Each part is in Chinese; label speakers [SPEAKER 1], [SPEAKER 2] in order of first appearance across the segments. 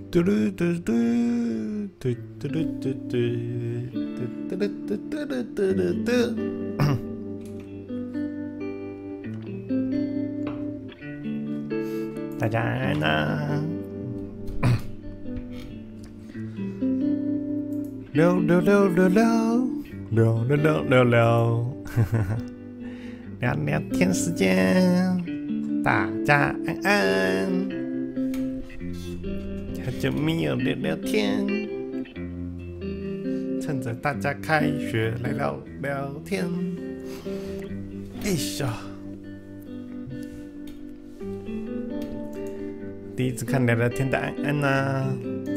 [SPEAKER 1] 嘟噜嘟嘟嘟嘟噜嘟嘟嘟嘟嘟嘟嘟嘟嘟嘟。大家安安呐！溜溜溜溜溜溜溜溜溜溜，聊聊天时间，大家安安。好久没有聊聊天，趁着大家开学来聊聊天。哎呀，第一次看聊聊天的安安呐。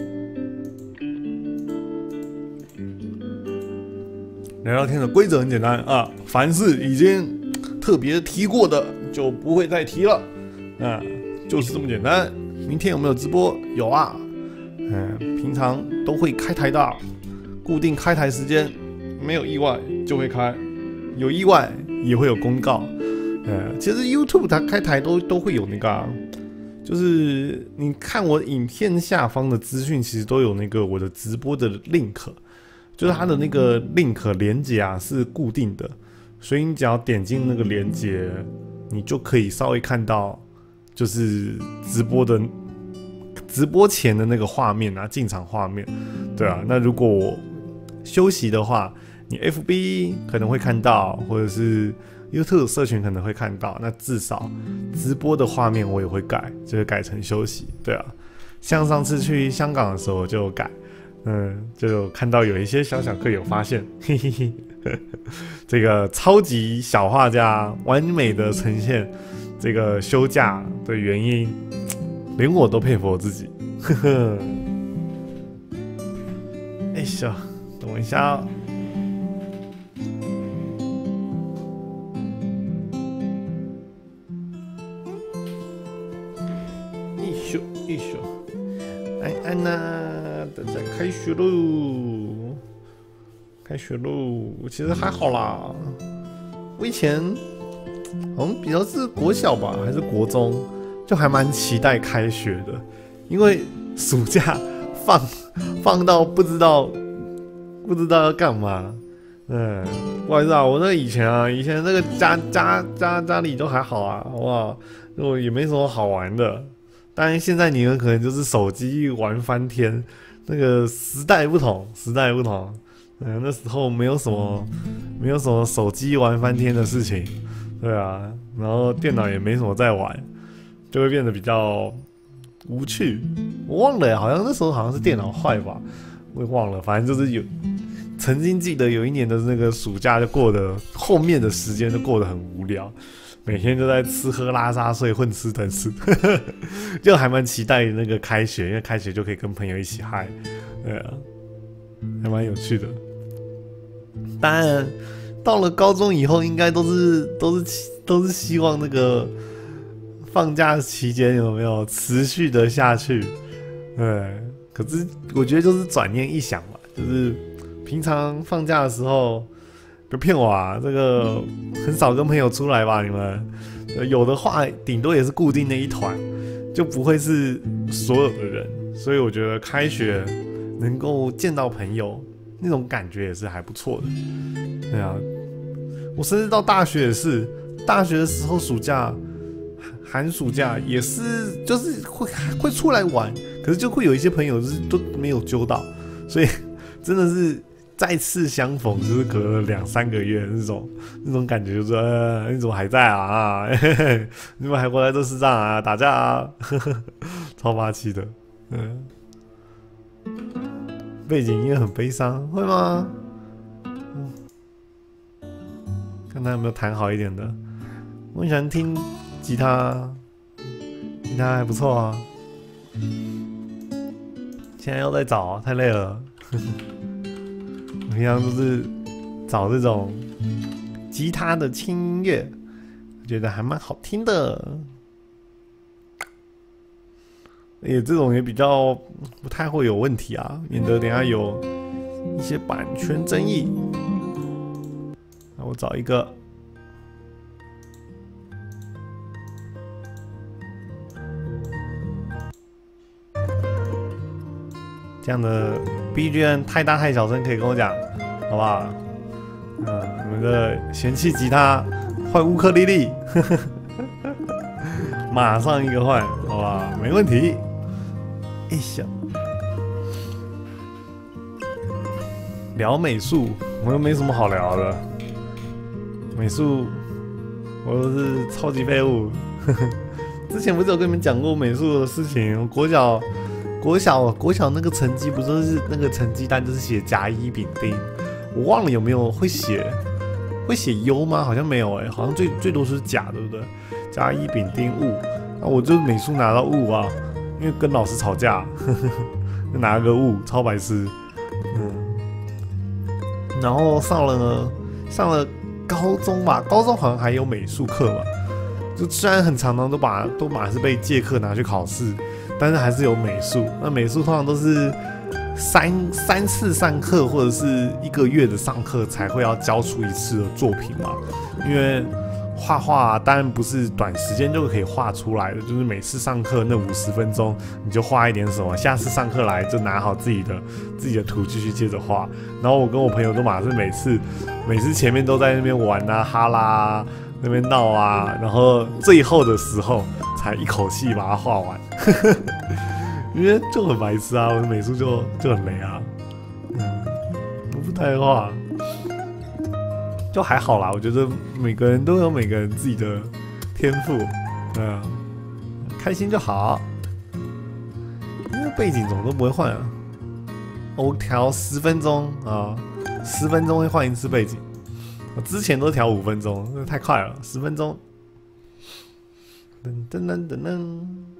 [SPEAKER 1] 聊聊天的规则很简单啊，凡是已经特别提过的就不会再提了，就是这么简单。明天有没有直播？有啊，平常都会开台的，固定开台时间，没有意外就会开，有意外也会有公告。其实 YouTube 它开台都会有那个就是你看我影片下方的资讯，其实都有那个我的直播的 link。就是它的那个 link 连结是固定的，所以你只要点进那个连结，你就可以稍微看到，就是直播前的那个画面进场画面，对啊。那如果我休息的话，你 FB 可能会看到，或者是 YouTube 社群可能会看到，那至少直播的画面我也会改，就是改成休息，对啊。像上次去香港的时候我就改。就看到有一些小课有发现，嘿嘿嘿，这个超级小画家完美的呈现这个休假的原因，连我都佩服我自己，呵呵。哎呀，等我一下哦。一宿，安安呐，大家开学喽！开学喽！其实还好啦，我以前好像比较是国小吧，还是国中，就还蛮期待开学的，因为暑假放到不知道要干嘛。不好意思啊，我那以前那个家里都还好啊，好不好？我也没什么好玩的。当然，现在你们可能就是手机玩翻天，那个时代不同。那时候没有什么手机玩翻天的事情，对啊，然后电脑也没什么在玩，就会变得比较无趣。我忘了，好像那时候好像是电脑坏吧，我也忘了，反正就是曾经记得有一年的那个暑假就后面的时间就过得很无聊。每天都在吃喝拉撒睡混吃等死，就还蛮期待那个开学，因为开学就可以跟朋友一起嗨，对啊，还蛮有趣的。当然，到了高中以后，应该都是希望那个放假期间有没有持续的下去，可是我觉得就是转念一想嘛，就是平常放假的时候。别骗我啊！这个很少跟朋友出来吧？你们有的话，顶多也是固定的一团，就不会是所有的人。所以我觉得开学能够见到朋友，那种感觉也是还不错的。对啊，我甚至到大学也是，大学的时候暑假、寒暑假也是，就是会出来玩，可是就会有一些朋友就是都没有揪到，所以真的是。再次相逢，就是隔了2-3个月那种感觉，就是你怎么还在啊？你们还回来这世上啊？打架啊？超霸气的，背景音乐很悲伤，会吗？看他有没有弹好一点的。我很喜欢听吉他，吉他还不错啊。现在又在找，太累了。平常都是找这种吉他的轻音乐，我觉得还蛮好听的。这种也比较不太会有问题啊，免得等一下有一些版权争议。那我找一个。 这样的 BGM 太大太小声可以跟我讲，好不好？你们的嫌弃吉他换乌克丽丽，马上一个换，好不好？没问题。一想聊美术，我又没什么好聊的。美术，我都是超级废物。之前不是有跟你们讲过美术的事情？国小那个成绩不就是那个成绩单就是写甲乙丙丁，我忘了有没有会写优吗？好像没有好像最多是甲，对不对？甲乙丙丁戊，那我就美术拿到戊啊，因为跟老师吵架，就拿了个戊，超白痴。然后上了高中吧，高中好像还有美术课嘛，就虽然很常都把是被借课拿去考试，但是还是有美术。那美术通常都是三次上课或者是1个月的上课才会要交出1次的作品嘛，因为画画当然不是短时间就可以画出来的，就是每次上课那50分钟你就画一点什么，下次上课来就拿好自己的图继续接着画。然后我跟我朋友都是每次前面都在那边玩啊哈啦啊那边闹啊，然后最后的时候才一口气把它画完，因为就很白痴啊，我的美术就很雷啊，我不太会画。就还好啦，我觉得每个人都有每个人自己的天赋，开心就好。因为背景怎么都不会换啊，我调10分钟啊，10分钟会换1次背景，我之前都调5分钟，那太快了，10分钟。噔噔噔噔噔，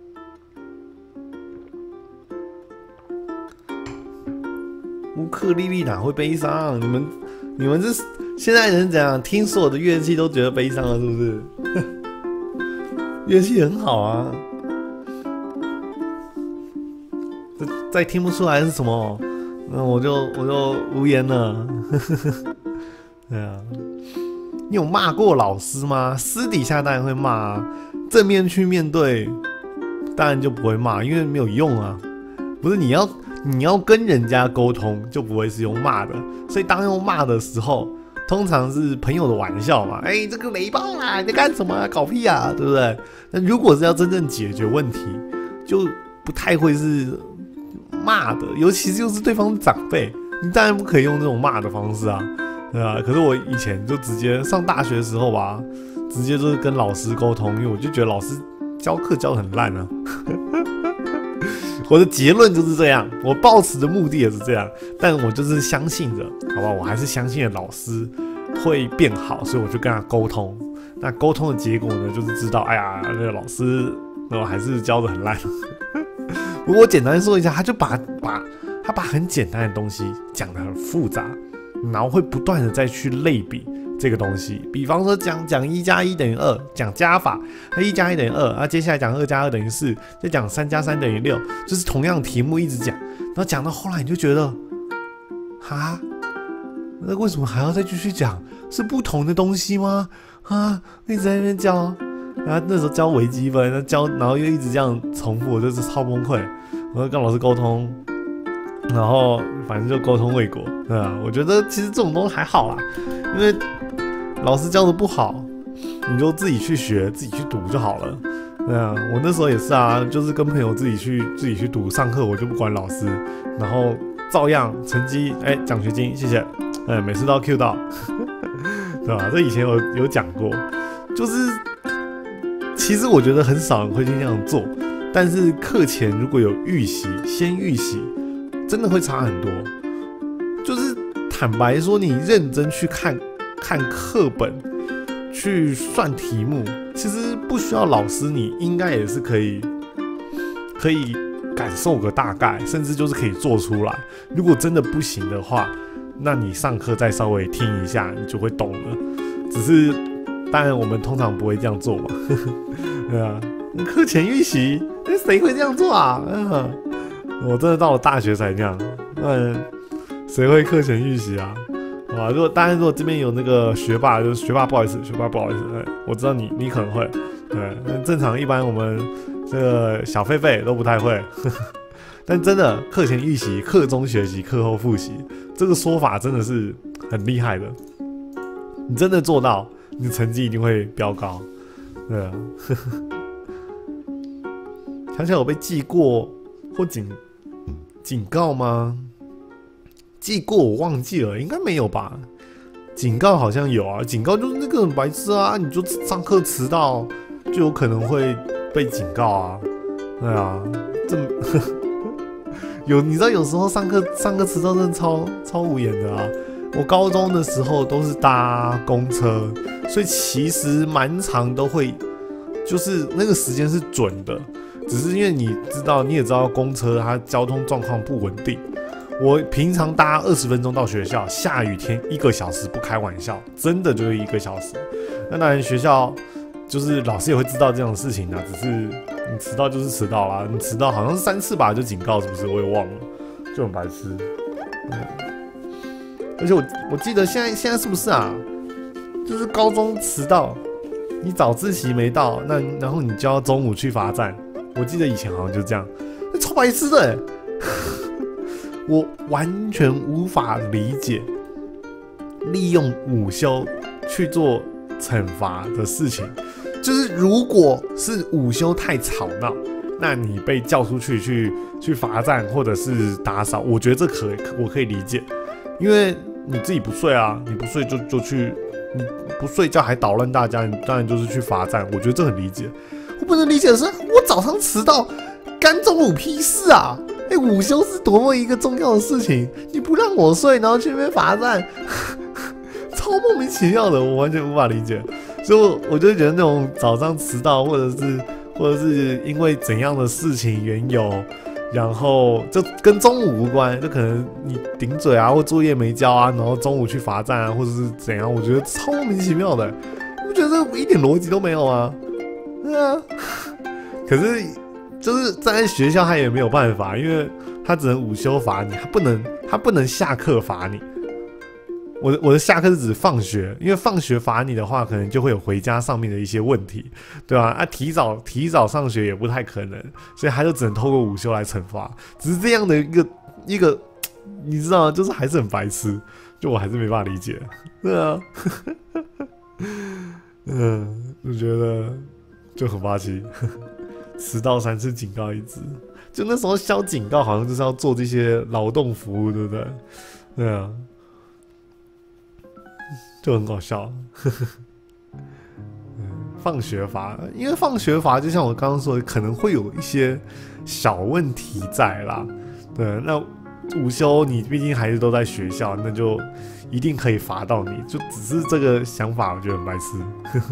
[SPEAKER 1] 乌克丽丽哪会悲伤？你们这现在人怎样？听所有的乐器都觉得悲伤了，是不是？乐器很好啊，再听不出来是什么，那我就无言了。对啊，你有骂过老师吗？私底下当然会骂啊，正面去面对，当然就不会骂，因为没有用啊。不是你要跟人家沟通，就不会是用骂的。所以当用骂的时候，通常是朋友的玩笑嘛。这个雷暴啦，你在干什么啊？搞屁啊，对不对？那如果是要真正解决问题，就不太会是骂的，尤其是又是对方长辈，你当然不可以用这种骂的方式啊，对吧？可是我以前就直接上大学的时候吧，直接就是跟老师沟通，因为我就觉得老师教课教得很烂啊。我的结论就是这样，我抱持的目的也是这样，但我就是相信着，好吧，我还是相信着老师会变好，所以我就跟他沟通。那沟通的结果呢，就是知道，哎呀，那个老师还是教得很烂。不过我简单说一下，他就把很简单的东西讲得很复杂，然后会不断的再去类比这个东西。比方说讲1+1等于2，讲加法，1+1等于2，接下来讲2+2等于4，再讲3+3等于6，就是同样的题目一直讲，然后讲到后来你就觉得，哈，那为什么还要再继续讲？是不同的东西吗？一直在那边教，然后那时候教微积分，然后又一直这样重复，我就是超崩溃。我就跟老师沟通，然后反正就沟通未果，对吧？我觉得其实这种东西还好啦，因为老师教的不好，你就自己去学，自己去读就好了。对啊，我那时候也是啊，就是跟朋友自己去读，上课我就不管老师，然后照样成绩，奖学金谢谢，每次都要 Q 到，对吧？这以前有讲过，就是其实我觉得很少人会去这样做，但是课前如果有先预习，真的会差很多。就是坦白说，你认真去看课本，去算题目，其实不需要老师，你应该也是可以感受个大概，甚至就是可以做出来。如果真的不行的话，那你上课再稍微听一下，你就会懂了。只是当然我们通常不会这样做嘛，对啊，课前预习，谁会这样做啊？我真的到了大学才这样，谁会课前预习啊？当然如果这边有那个学霸，就是学霸不好意思，我知道你可能会，对，正常一般我们这个小狒狒都不太会， 但真的课前预习、课中学习、课后复习，这个说法真的是很厉害的。你真的做到，你的成绩一定会飙高。对啊，想起来有被记过或警告吗？记过我忘记了，应该没有吧？警告好像有啊，警告就是那个很白痴啊，你就上课迟到，就有可能会被警告啊。对啊，你知道有时候上课迟到真的超无言的啊。我高中的时候都是搭公车，所以其实蛮常都会，就是那个时间是准的，只是因为你也知道公车它交通状况不稳定。我平常搭20分钟到学校，下雨天1个小时不开玩笑，真的就是1个小时。那当然学校就是老师也会知道这样的事情啊，只是你迟到就是迟到啦，你迟到好像是3次吧就警告，是不是？我也忘了，就很白痴。而且我记得现在是不是啊？就是高中迟到，你早自习没到，然后你就要中午去罚站。我记得以前好像就这样，超白痴的欸。我完全无法理解利用午休去做惩罚的事情。就是如果是午休太吵闹，那你被叫出去罚站或者是打扫，我觉得我可以理解，因为你自己不睡啊，你不睡就去，你不睡觉还捣乱大家，你当然就是去罚站，我觉得这很理解。我不能理解的是，我早上迟到，干中午屁事啊！午休是多么一个重要的事情，你不让我睡，然后去那边罚站，超莫名其妙的，我完全无法理解。所以我就觉得那种早上迟到，或者是因为怎样的事情缘由，然后就跟中午无关，就可能你顶嘴啊，或作业没交啊，然后中午去罚站啊，或者是怎样，我觉得超莫名其妙的，我觉得一点逻辑都没有啊。对啊，可是就是站在学校他也没有办法，因为他只能午休罚你，他不能下课罚你。我的下课是指放学，因为放学罚你的话，可能就会有回家上面的一些问题，对吧？啊，提早上学也不太可能，所以他就只能透过午休来惩罚。只是这样的一个，你知道，就是还是很白痴，就我还是没办法理解。对啊，我觉得就很霸气，迟到3次警告1次，就那时候消警告好像就是要做这些劳动服务，对不对？对啊。就很搞笑，放学罚，因为放学罚就像我刚刚说的，可能会有一些小问题在啦。对，那午休你毕竟还是都在学校，那就一定可以罚到你，就只是这个想法，我觉得很白痴。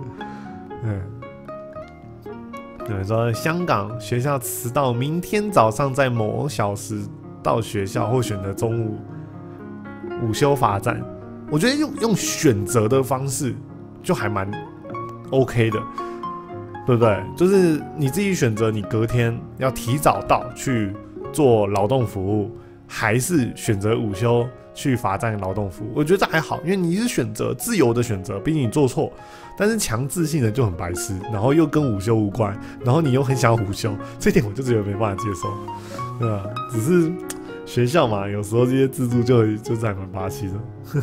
[SPEAKER 1] 有人说香港学校迟到，明天早上在某小时到学校，或选择中午午休罚站。我觉得用选择的方式就还蛮 OK 的，对不对？就是你自己选择，你隔天要提早到去做劳动服务，还是选择午休去罚站劳动服务？我觉得这还好，因为你是选择自由的选择，毕竟你做错。但是强制性的就很白痴，然后又跟午休无关，然后你又很想要午休，这点我就觉得没办法接受，对吧？只是。学校嘛，有时候这些制度就是还蛮霸气的。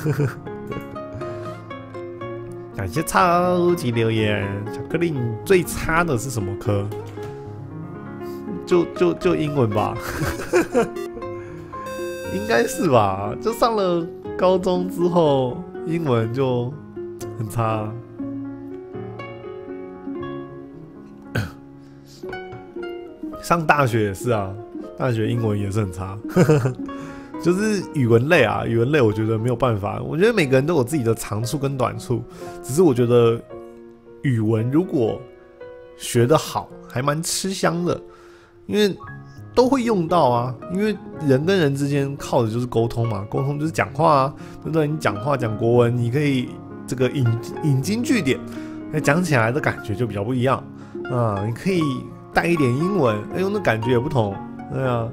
[SPEAKER 1] 感谢超级留言，巧克力，你最差的是什么科？就英文吧，应该是吧？就上了高中之后，英文就很差。上大学也是啊。大学英文也是很差，就是语文类啊，语文类我觉得没有办法。我觉得每个人都有自己的长处跟短处，只是我觉得语文如果学得好，还蛮吃香的，因为都会用到啊。因为人跟人之间靠的就是沟通嘛，沟通就是讲话啊，对不对？你讲话讲国文，你可以这个引经据典，那讲起来的感觉就比较不一样啊。你可以带一点英文，哎呦，那感觉也不同。对啊，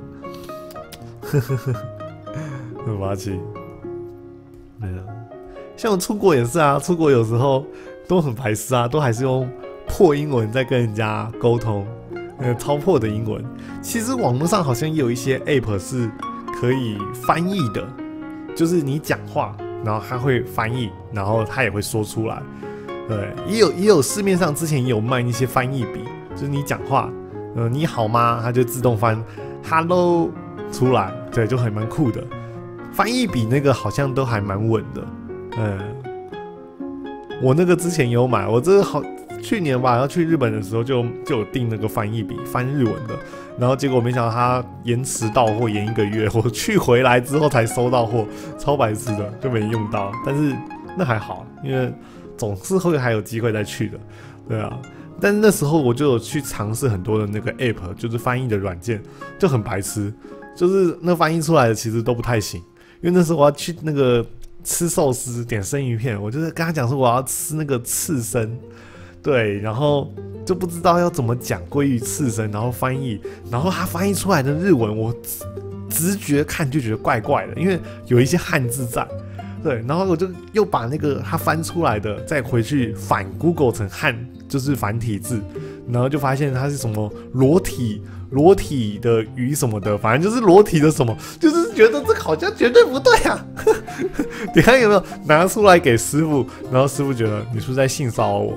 [SPEAKER 1] 很霸气。对啊，像我出国也是啊，出国有时候都很排斥啊，都还是用破英文在跟人家沟通。 超破的英文。其实网络上好像也有一些 app 是可以翻译的，就是你讲话，然后它会翻译，然后它也会说出来。对，也有市面上之前也有卖一些翻译笔，就是你讲话，你好吗？它就自动翻 hello 出来，对，就还蛮酷的。翻译笔那个好像都还蛮稳的，我那个之前有买，我这个去年吧，要去日本的时候就有订那个翻译笔，翻日文的，然后结果没想到它延迟到货，延1个月，我去回来之后才收到货，超白痴的，就没用到。但是那还好，因为总是会还有机会再去的，对啊。但是那时候我就有去尝试很多的那个 app， 就是翻译的软件，就很白痴，就是那翻译出来的其实都不太行。因为那时候我要去那个吃寿司，点生鱼片，我就是跟他讲说我要吃那个刺身，对，然后就不知道要怎么讲鲑鱼刺身，然后翻译，然后他翻译出来的日文，我直觉看就觉得怪怪的，因为有一些汉字在，对，然后我就又把那个他翻出来的再回去反 Google 成就是繁体字，然后就发现它是什么裸体的鱼什么的，反正就是裸体的什么，就是觉得这好像绝对不对啊！你看有没有拿出来给师傅，然后师傅觉得你是不是在性骚扰我？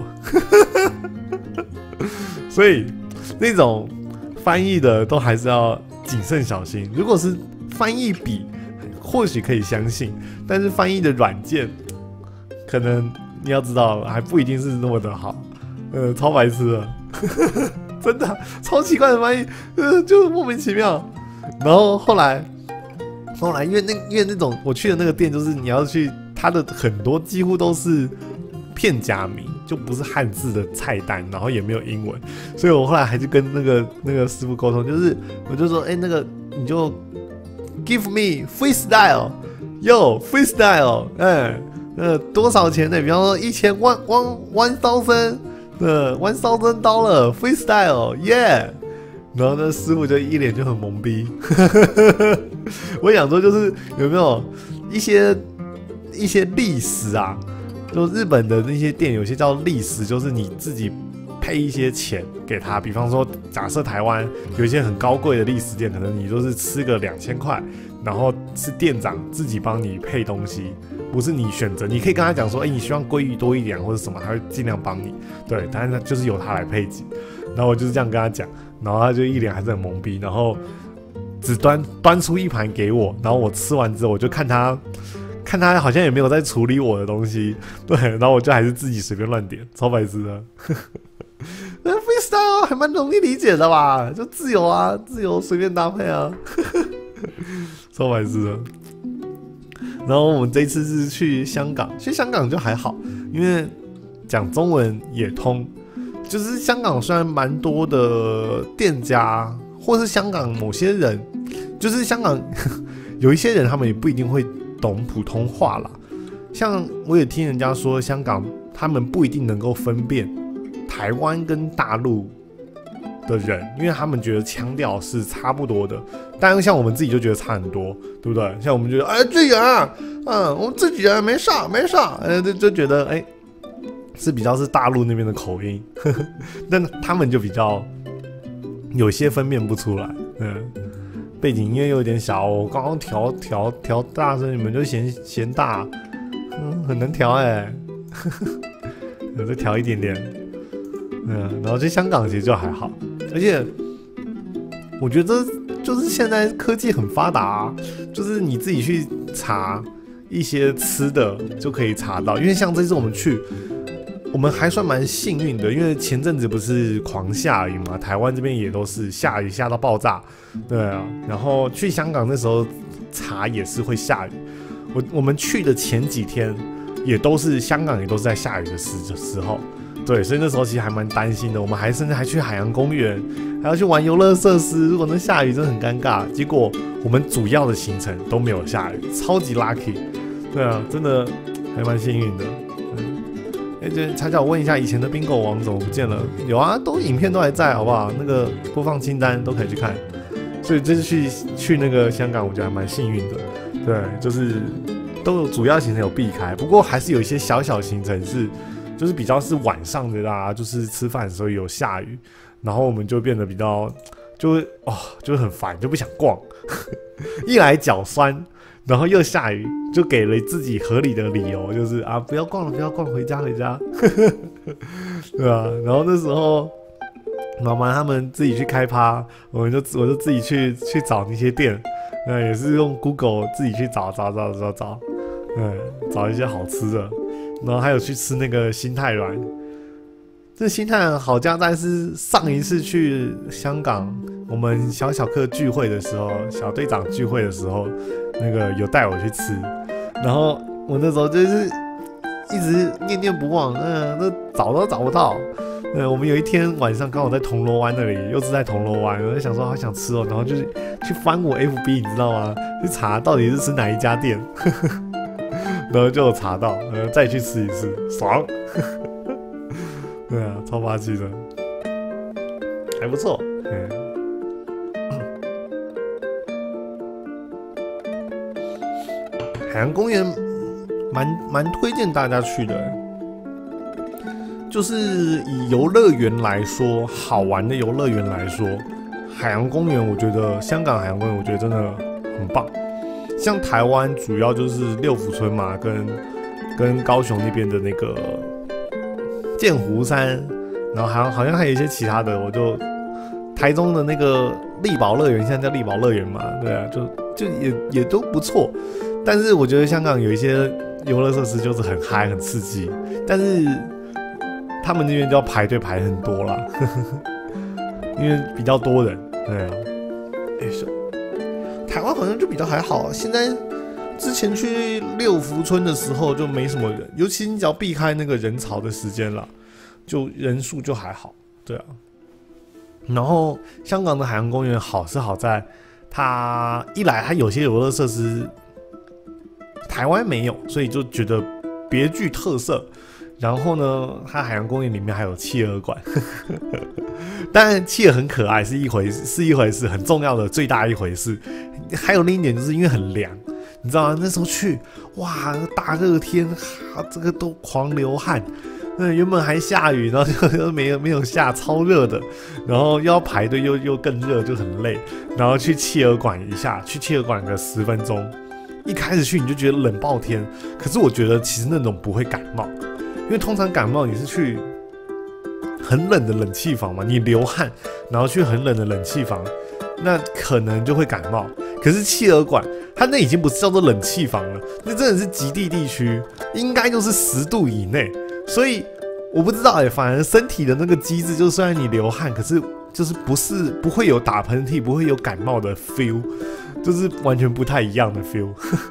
[SPEAKER 1] 所以那种翻译的都还是要谨慎小心。如果是翻译笔，或许可以相信，但是翻译的软件，可能你要知道还不一定是那么的好。超白痴的。真的超奇怪的翻译，就是莫名其妙。然后后来，因为那种我去的那个店，就是你要去，它的很多几乎都是片假名，就不是汉字的菜单，然后也没有英文，所以我后来还是跟那个师傅沟通，就是我就说，那个你就 give me freestyle， yo freestyle， 多少钱呢？比方说1000 $1000 freestyle yeah， 然后那师傅就一脸就很懵逼。我想说就是有没有一些历史啊，就日本的那些店有些叫历史，就是你自己配一些钱给他，比方说假设台湾有一些很高贵的历史店，可能你就是吃个2000块，然后是店长自己帮你配东西，不是你选择，你可以跟他讲说，你希望鲑鱼多一点或者什么，他会尽量帮你，对，但是就是由他来配给。然后我就是这样跟他讲，然后他就一脸还是很懵逼，然后只端出一盘给我，然后我吃完之后，我就看他好像也没有在处理我的东西，对，然后我就还是自己随便乱点，超白痴的。那 freestyle 还蛮容易理解的吧？就自由啊，自由随便搭配啊，超白痴的。然后我们这一次是去香港就还好，因为讲中文也通。就是香港虽然蛮多的店家，或是香港某些人，就是香港有一些人他们也不一定会懂普通话啦。像我也听人家说，香港他们不一定能够分辨台湾跟大陆的人，因为他们觉得腔调是差不多的，但是像我们自己就觉得差很多，对不对？像我们觉得自己人啊，我们自己人没事，就觉得是比较是大陆那边的口音，但他们就比较有些分辨不出来。背景音乐有点小，我刚刚调大声，你们就嫌大，很难调我再调一点点。然后在香港其实就还好，而且我觉得就是现在科技很发达就是你自己去查一些吃的就可以查到，因为像这次我们去，我们还算蛮幸运的，因为前阵子不是狂下雨嘛，台湾这边也都是下雨下到爆炸，对啊，然后去香港那时候查也是会下雨，我们去的前几天也都是香港也都是在下雨的时候。对，所以那时候其实还蛮担心的。我们甚至还去海洋公园，还要去玩游乐设施。如果那下雨，真的很尴尬。结果我们主要的行程都没有下雨，超级 lucky。对啊，真的还蛮幸运的。对，才叫我问一下，以前的 Bingo 王怎么不见了？有啊，影片都还在，好不好？那个播放清单都可以去看。所以这次去那个香港，我觉得还蛮幸运的。对，就是都有主要行程有避开，不过还是有一些小行程是。 就是比较是晚上的啦，就是吃饭的时候有下雨，然后我们就变得比较就会就很烦，就不想逛，一来脚酸，然后又下雨，就给了自己合理的理由，就是啊不要逛了，不要逛，回家，对吧？然后那时候妈妈他们自己去开趴，我就自己去找那些店，也是用 Google 自己去找，找一些好吃的，然后还有去吃那个心太软。这心太软好加但是上一次去香港，我们小课聚会的时候，小队长聚会的时候，那个有带我去吃，然后我那时候就是一直念念不忘，都找都找不到。我们有一天晚上刚好在铜锣湾那里，又是在铜锣湾，我就想说好想吃然后就是去翻我 FB， 你知道吗？去查到底是吃哪一家店，然后就有查到，再去吃一次，爽。对啊，超霸气的，还不错。海洋公园蛮推荐大家去的，就是以游乐园来说，好玩的游乐园来说，海洋公园我觉得香港海洋公园我觉得真的很棒。像台湾主要就是六福村嘛，跟高雄那边的那个剑湖山，然后好像还有一些其他的，我就台中的那个力宝乐园，现在叫力宝乐园嘛，对啊，就也都不错。但是我觉得香港有一些游乐设施就是很嗨很刺激，但是他们那边就要排队排很多啦，因为比较多人，对啊。台湾好像就比较还好，现在之前去六福村的时候就没什么人，尤其你只要避开那个人潮的时间啦，就人数就还好，对啊。然后香港的海洋公园好是好在，它一来它有些游乐设施台湾没有，所以就觉得别具特色。然后呢，它海洋公园里面还有企鹅馆，当然企鹅很可爱是一回事，很重要的最大一回事。还有另一点就是因为很凉，你知道吗？那时候去，哇，大热天，这个都狂流汗。原本还下雨，然后就没有下，超热的，然后又要排队，又更热，就很累。然后去企鹅馆一下，去企鹅馆个10分钟。一开始去你就觉得冷爆天，可是我觉得其实那种不会感冒，因为通常感冒你是去很冷的冷气房嘛，你流汗，然后去很冷的冷气房，那可能就会感冒。可是企鹅馆，它那已经不是叫做冷气房了，那真的是极地地区，应该就是10度以内。所以我不知道反而身体的那个机制，就虽然你流汗，可是就是不会有打喷嚏，不会有感冒的 feel， 就是完全不太一样的 feel。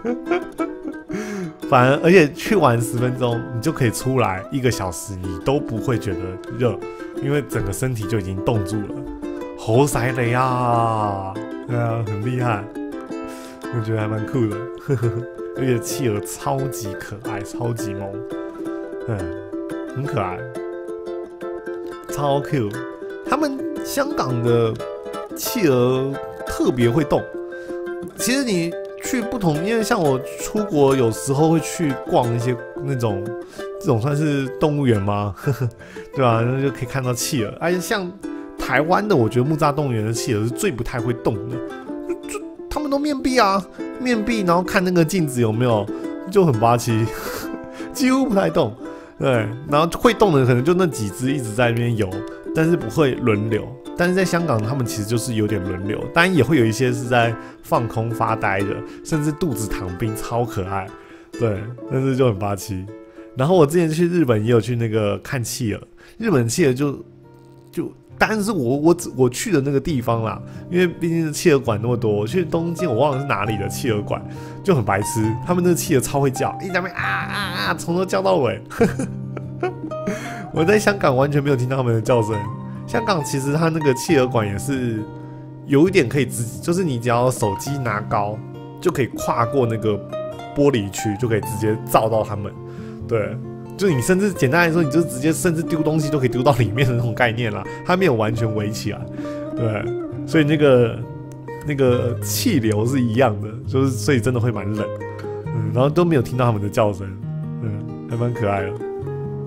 [SPEAKER 1] 反而而且去玩10分钟，你就可以出来1个小时，你都不会觉得热，因为整个身体就已经冻住了。好犀利啊！对啊，很厉害，我觉得还蛮酷的。而且企鹅超级可爱，超级萌，很可爱，超 Q。他们香港的企鹅特别会动。其实你去不同，因为像我出国有时候会去逛一些那种，这种算是动物园吗？对吧？那就可以看到企鹅。而且像台湾的，我觉得木栅动物园的企鹅是最不太会动的，就他们都面壁啊，面壁，然后看那个镜子有没有，就很霸气，几乎不太动。对，然后会动的可能就那几只一直在那边游，但是不会轮流。但是在香港，他们其实就是有点轮流，当然也会有一些是在放空发呆的，甚至肚子躺平，超可爱。对，但是就很霸气。然后我之前去日本也有去那个看企鹅，日本企鹅就当然是我去的那个地方啦，因为毕竟是企鹅馆那么多。我去东京，我忘了是哪里的企鹅馆，就很白痴。他们那个企鹅超会叫，一直在那边啊，从头叫到尾。我在香港完全没有听到他们的叫声。香港其实它那个企鹅馆也是有一点可以就是你只要手机拿高，就可以跨过那个玻璃区，就可以直接照到他们。对。就你甚至简单来说，你就直接甚至丢东西都可以丢到里面的那种概念啦，它没有完全围起来，对，所以那个气流是一样的，就是所以真的会蛮冷，然后都没有听到他们的叫声，还蛮可爱的。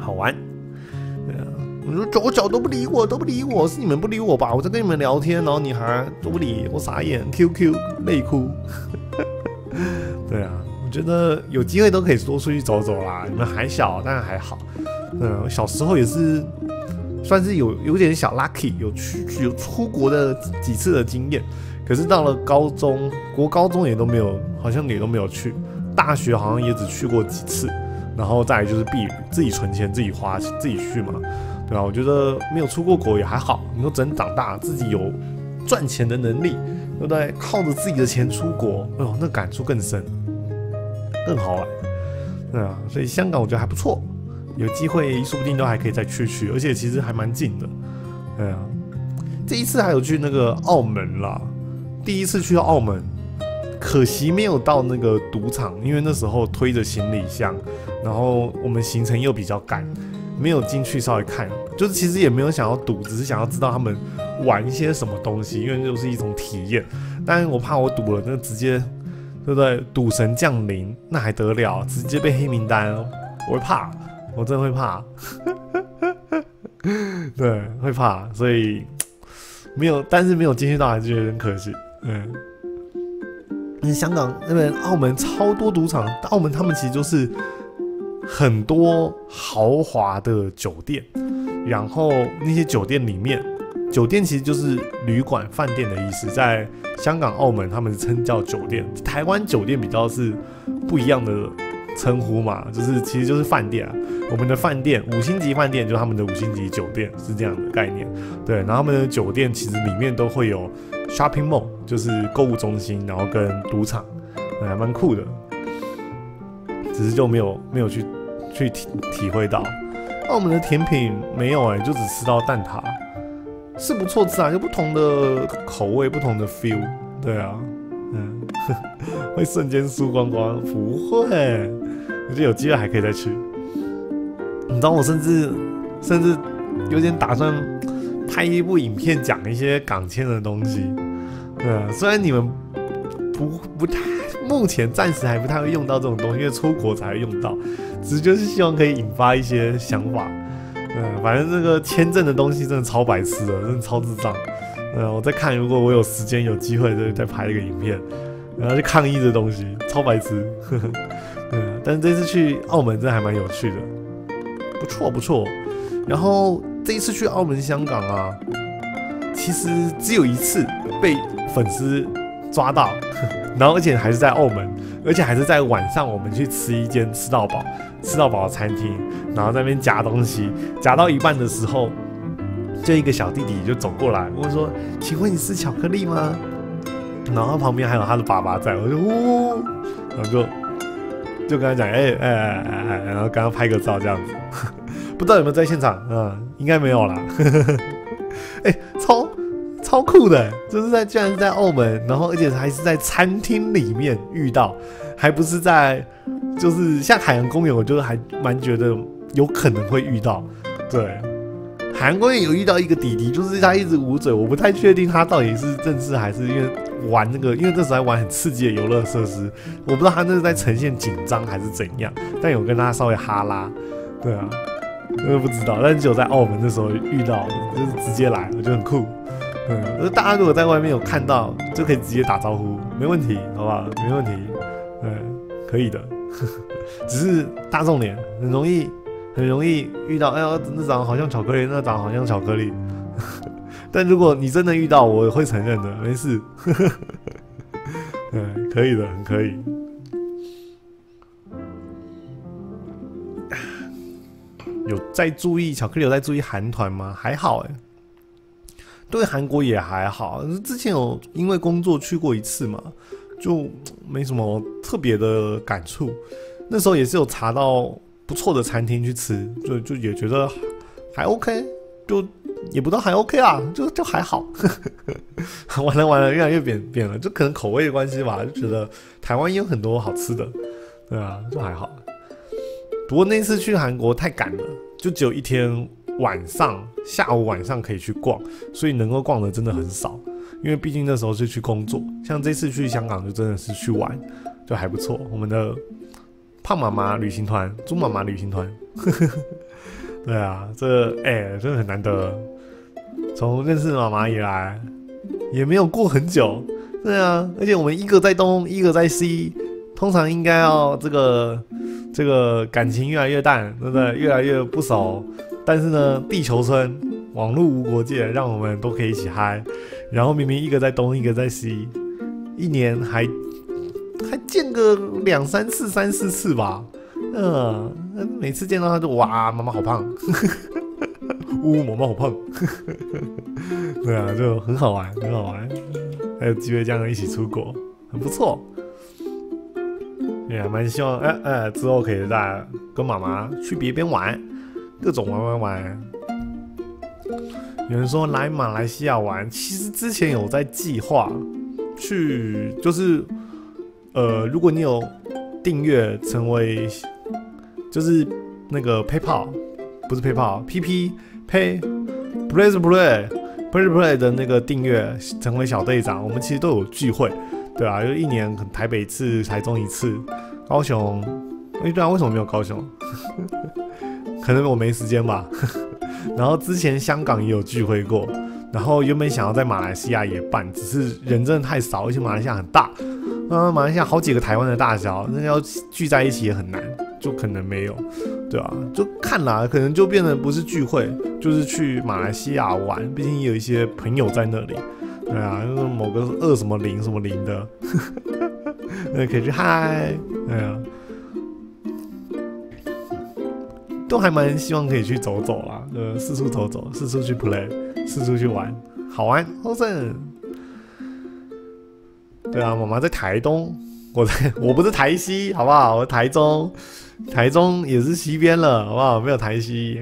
[SPEAKER 1] 好玩。对啊，我脚都不理我，是你们不理我吧？我在跟你们聊天，然后你还都不理我，傻眼 ，QQ 泪哭。对啊，我觉得有机会都可以多出去走走啦。你们还小，当然还好。小时候也是算是有点小 lucky， 有出国的几次的经验。可是到了高中，高中也都没有，好像也都没有去。大学好像也只去过几次，然后再来就是避旅，自己存钱，自己花，自己去嘛。对啊，我觉得没有出过国也还好，你都真长大，自己有赚钱的能力，对不对？靠着自己的钱出国，那感触更深，更好玩。对啊，所以香港我觉得还不错，有机会说不定都还可以再去，而且其实还蛮近的。对啊，这一次还有去那个澳门啦，第一次去到澳门，可惜没有到那个赌场，因为那时候推着行李箱，然后我们行程又比较赶。没有进去稍微看，就是其实也没有想要赌，只是想要知道他们玩一些什么东西，因为就是一种体验。但我怕我赌了，那直接对不对？赌神降临，那还得了？直接被黑名单，我会怕，我真的会怕。对，会怕，所以没有，但是没有进去到还是觉得很可惜。香港那边、澳门超多赌场，澳门他们其实就是很多豪华的酒店，然后那些酒店里面，酒店其实就是旅馆、饭店的意思，在香港、澳门他们称叫酒店，台湾酒店比较是不一样的称呼嘛，其实就是饭店啊。我们的饭店5星级饭店就是他们的5星级酒店，是这样的概念。对，然后他们的酒店其实里面都会有 shopping mall， 就是购物中心，然后跟赌场，还蛮酷的。只是就没有去体会到。澳门的甜品没有就只吃到蛋挞，是不错吃啊，就不同的口味，不同的 feel。对啊，会瞬间输光光？不会，我觉得有机会还可以再去。你知道我甚至有点打算拍一部影片讲一些港签的东西。对啊，虽然你们不太，目前暂时还不太会用到这种东西，因为出国才会用到，只是就是希望可以引发一些想法。反正这个签证的东西真的超白痴的，真的超智障。我在看，如果我有时间有机会，再拍一个影片，然后去抗议这东西，超白痴。但是这次去澳门真的还蛮有趣的，不错。然后这一次去澳门、香港啊，其实只有一次被粉丝抓到，然后而且还是在澳门，而且还是在晚上，我们去吃一间吃到饱的餐厅，然后在那边夹东西，夹到一半的时候，就一个小弟弟就走过来问说：“请问你是巧克力吗？”然后他旁边还有他的爸爸在，我就然后就跟他讲然后跟他拍个照这样子，不知道有没有在现场？应该没有啦。超酷的，就是居然是在澳门，然后而且还是在餐厅里面遇到，还不是在就是像海洋公园，我就还蛮觉得有可能会遇到。对，海洋公园有遇到一个弟弟，就是他一直捂嘴，我不太确定他到底是正式还是因为玩那个，因为那时候还玩很刺激的游乐设施，我不知道他那是在呈现紧张还是怎样，但有跟他稍微哈拉。对啊，我也不知道，但只有在澳门的时候遇到，就是直接来，我觉得很酷。大家如果在外面有看到，就可以直接打招呼，没问题，好不好？没问题，可以的。只是大众脸很容易遇到，那长得好像巧克力，那长得好像巧克力。但如果你真的遇到，我会承认的，没事。可以的，很可以。有在注意巧克力，有在注意韩团吗？还好对韩国也还好，之前有因为工作去过一次嘛，就没什么特别的感触。那时候也是有查到不错的餐厅去吃，就也觉得还 OK， 就也不知道还 OK 啊，就还好。完了，越来越扁了，就可能口味的关系吧，就觉得台湾也有很多好吃的，对啊，就还好。不过那次去韩国太赶了，就只有一天。下午晚上可以去逛，所以能够逛的真的很少，因为毕竟那时候是去工作。像这次去香港就真的是去玩，就还不错。我们的胖妈妈旅行团、猪妈妈旅行团。对啊，真的很难得。从认识妈妈以来，也没有过很久。对啊，而且我们一个在东，一个在西，通常应该要这个感情越来越淡，对不对？越来越不熟。但是呢，地球村网络无国界，让我们都可以一起嗨。然后明明一个在东，一个在西，一年还见个2、3次、3、4次吧。每次见到他就哇，妈妈好胖，妈妈好胖。对啊，就很好玩，很好玩。还有机会这样一起出国，很不错。也蛮希望之后可以再跟妈妈去别边玩，各种玩。有人说来马来西亚玩，其实之前有在计划去，就是如果你有订阅成为就是那个 PayPal 不是 PayPal Pay Play 的那个订阅成为小队长，我们其实都有聚会，对啊，就一年台北一次，台中一次，高雄，对啊，为什么没有高雄？可能我没时间吧。然后之前香港也有聚会过，然后原本想要在马来西亚也办，只是人真的太少，而且马来西亚很大，马来西亚好几个台湾的大小，那要聚在一起也很难，就可能没有，对啊，就看啦，可能就变成不是聚会，就是去马来西亚玩，毕竟也有一些朋友在那里，对啊，就是某个2什么0什么0的，那可以去嗨，对啊。都还蛮希望可以去走走啦，四处走走，四处去 play， 四处去玩，好玩，好正。对啊，妈妈在台东，我不是台西，好不好？我台中也是西边了，好不好？没有台西，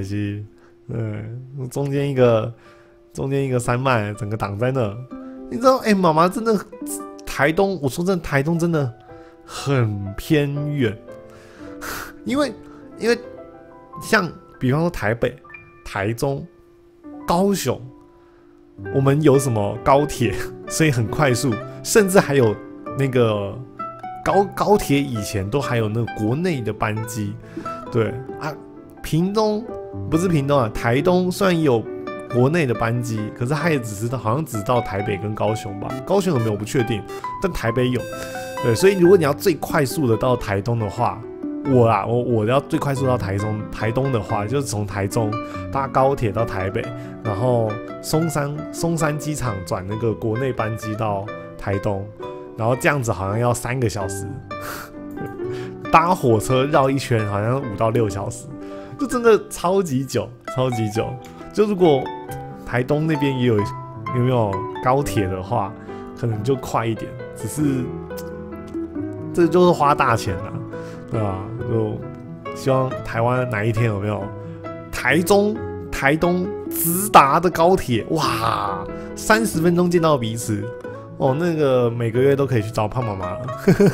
[SPEAKER 1] 中间一个山脉，整个挡在那。你知道，妈妈真的台东，我说真的，台东真的很偏远，因为。像比方说台北、台中、高雄，我们有什么高铁，所以很快速，甚至还有那个高铁以前都还有那个国内的班机，对啊，屏东不是屏东啊，台东虽然有国内的班机，可是它也好像只到台北跟高雄吧，高雄有没有我不确定，但台北有，对，所以如果你要最快速的到台东的话。我要最快速到台东的话，就是从台中搭高铁到台北，然后松山机场转那个国内班机到台东，然后这样子好像要3个小时，搭火车绕一圈好像5到6小时，就真的超级久。就如果台东那边也有没有高铁的话，可能就快一点，只是这就是花大钱啦。对啊，就希望台湾哪一天有没有台东直达的高铁，哇，30分钟见到彼此，哦，那个每个月都可以去找胖妈妈了，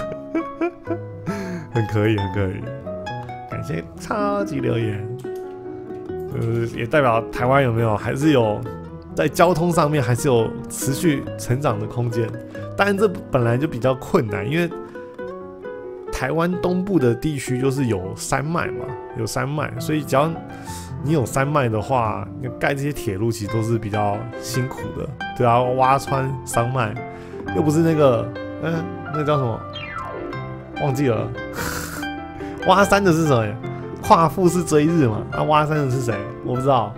[SPEAKER 1] 很可以，感谢超级留言，也代表台湾有没有还是有在交通上面还是有持续成长的空间，当然这本来就比较困难，因为。台湾东部的地区就是有山脉嘛，所以只要你有山脉的话，你盖这些铁路其实都是比较辛苦的，对啊，挖穿山脉，又不是那个叫什么，忘记了，挖山的是什么？夸父是追日嘛，挖山的是谁？我不知道，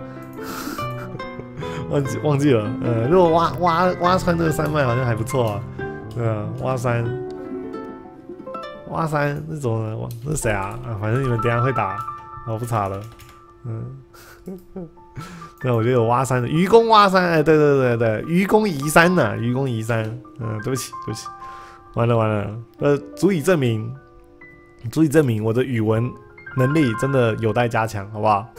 [SPEAKER 1] 忘记了，如果挖穿那个山脉好像还不错啊，挖山那种人，那是谁啊？反正你们等一下会打，我不查了。对，我觉得有挖山的，愚公挖山，对，愚公移山呐，愚公移山。对不起，完了，足以证明我的语文能力真的有待加强，好不好？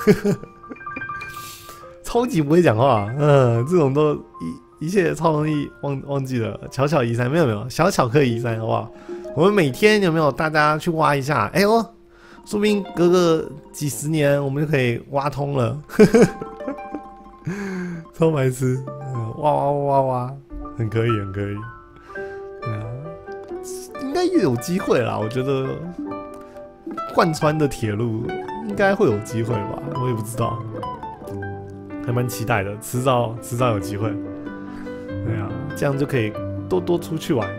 [SPEAKER 1] 超级不会讲话，这种都一切超容易忘记了。巧移山没有，小巧可以移山，好不好？我们每天有没有大家去挖一下？说不定隔个几十年我们就可以挖通了，超白痴，挖，很可以，对啊，应该也有机会啦。我觉得贯穿的铁路，应该会有机会吧？我也不知道，还蛮期待的，迟早有机会。对啊，这样就可以多出去玩。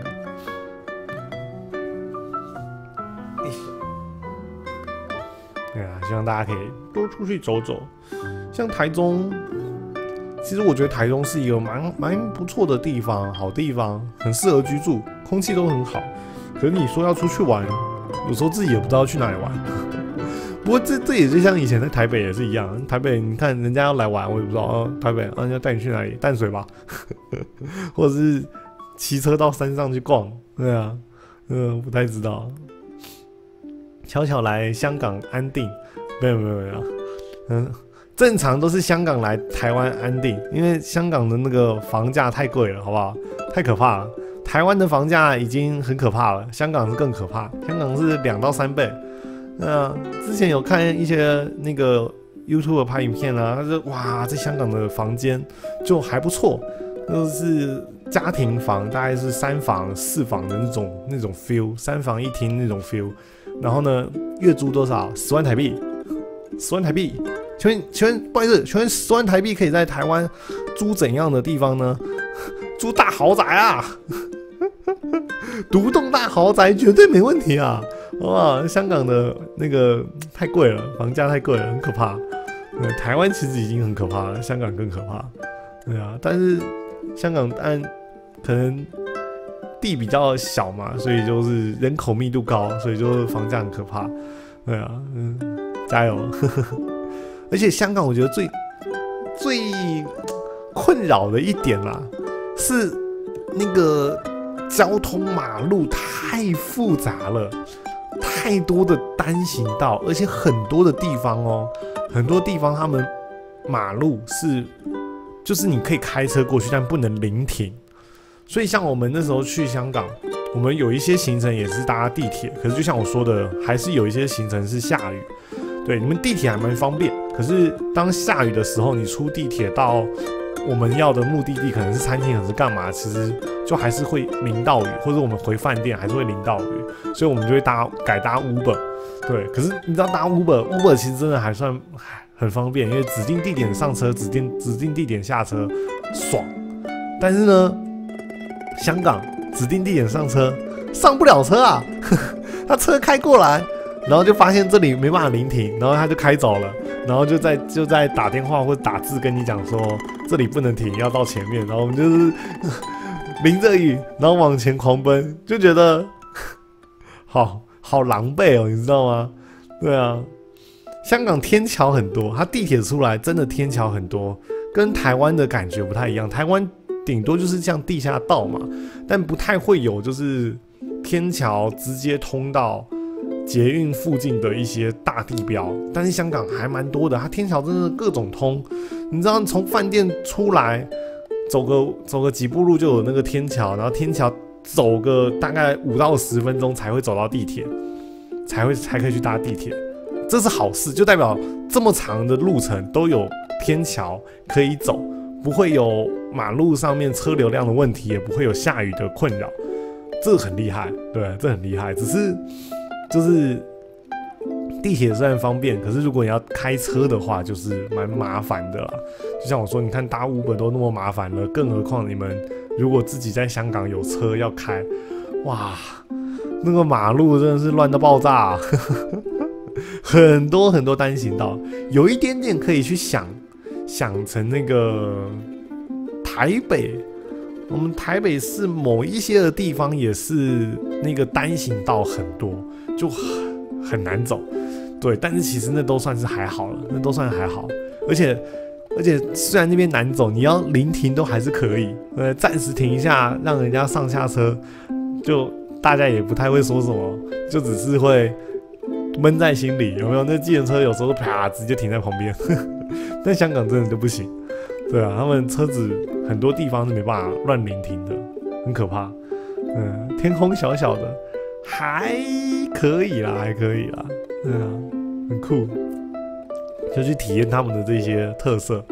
[SPEAKER 1] 对啊，希望大家可以多出去走走。像台中，其实我觉得台中是一个蛮不错的地方，好地方，很适合居住，空气都很好。可是你说要出去玩，有时候自己也不知道去哪里玩。不过这也就像以前在台北也是一样，台北你看人家要来玩，我也不知道台北要带你去哪里，淡水吧，或者是骑车到山上去逛，对啊，不太知道。巧巧来香港安定，没有，正常都是香港来台湾安定，因为香港的那个房价太贵了，好不好？太可怕了。台湾的房价已经很可怕了，香港是更可怕，香港是2到3倍。之前有看一些那个 YouTube 拍影片啊，他说哇，在香港的房间就还不错，就是家庭房，大概是3房4房的那种 feel，3房1厅那种 feel。然后呢，月租多少？10万台币，10万台币。请问，不好意思，请问10万台币可以在台湾租怎样的地方呢？租大豪宅啊，独栋大豪宅绝对没问题啊！哇，香港的那个太贵了，房价太贵了，很可怕。台湾其实已经很可怕了，香港更可怕。对啊，但是香港可能地比较小嘛，所以就是人口密度高，所以就是房价很可怕。对啊，加油！而且香港我觉得最困扰的一点啦，是那个交通马路太复杂了，太多的单行道，而且很多的地方很多地方他们马路就是你可以开车过去，但不能临停。所以像我们那时候去香港，我们有一些行程也是搭地铁，可是就像我说的，还是有一些行程是下雨。对，你们地铁还蛮方便，可是当下雨的时候，你出地铁到我们要的目的地，可能是餐厅，可能是干嘛，其实就还是会淋到雨，或者我们回饭店还是会淋到雨，所以我们就会改搭 Uber。对，可是你知道搭 Uber 其实真的还算很方便，因为指定地点上车，指定地点下车，爽。但是呢，香港指定地点上车上不了车啊，他车开过来。然后就发现这里没办法临停，然后他就开走了，然后就在打电话或者打字跟你讲说这里不能停，要到前面，然后我们就是淋着雨，然后往前狂奔，就觉得好狼狈哦，你知道吗？对啊，香港天桥很多，它地铁出来真的天桥很多，跟台湾的感觉不太一样，台湾顶多就是像地下道嘛，但不太会有就是天桥直接通到捷运附近的一些大地标，但是香港还蛮多的，它天桥真的各种通。你知道，从饭店出来走个几步路就有那个天桥，然后天桥走个大概5到10分钟才会走到地铁，才可以去搭地铁。这是好事，就代表这么长的路程都有天桥可以走，不会有马路上面车流量的问题，也不会有下雨的困扰。这很厉害，对，这很厉害。只是就是地铁虽然方便，可是如果你要开车的话，就是蛮麻烦的啦。就像我说，你看搭 Uber 都那么麻烦了，更何况你们如果自己在香港有车要开，哇，那个马路真的是乱到爆炸啊，很多很多单行道，有一点点可以去想成那个台北。我们台北市某一些的地方也是那个单行道很多，就很难走。对，但是其实那都算是还好了，那都算还好。而且虽然那边难走，你要临停都还是可以，暂时停一下，让人家上下车，就大家也不太会说什么，就只是会闷在心里，有没有？那计程车有时候啪直接停在旁边，但香港真的就不行。对啊，他们车子很多地方是没办法乱临停的，很可怕。天空小小的，还可以啦，很酷，就去体验他们的这些特色。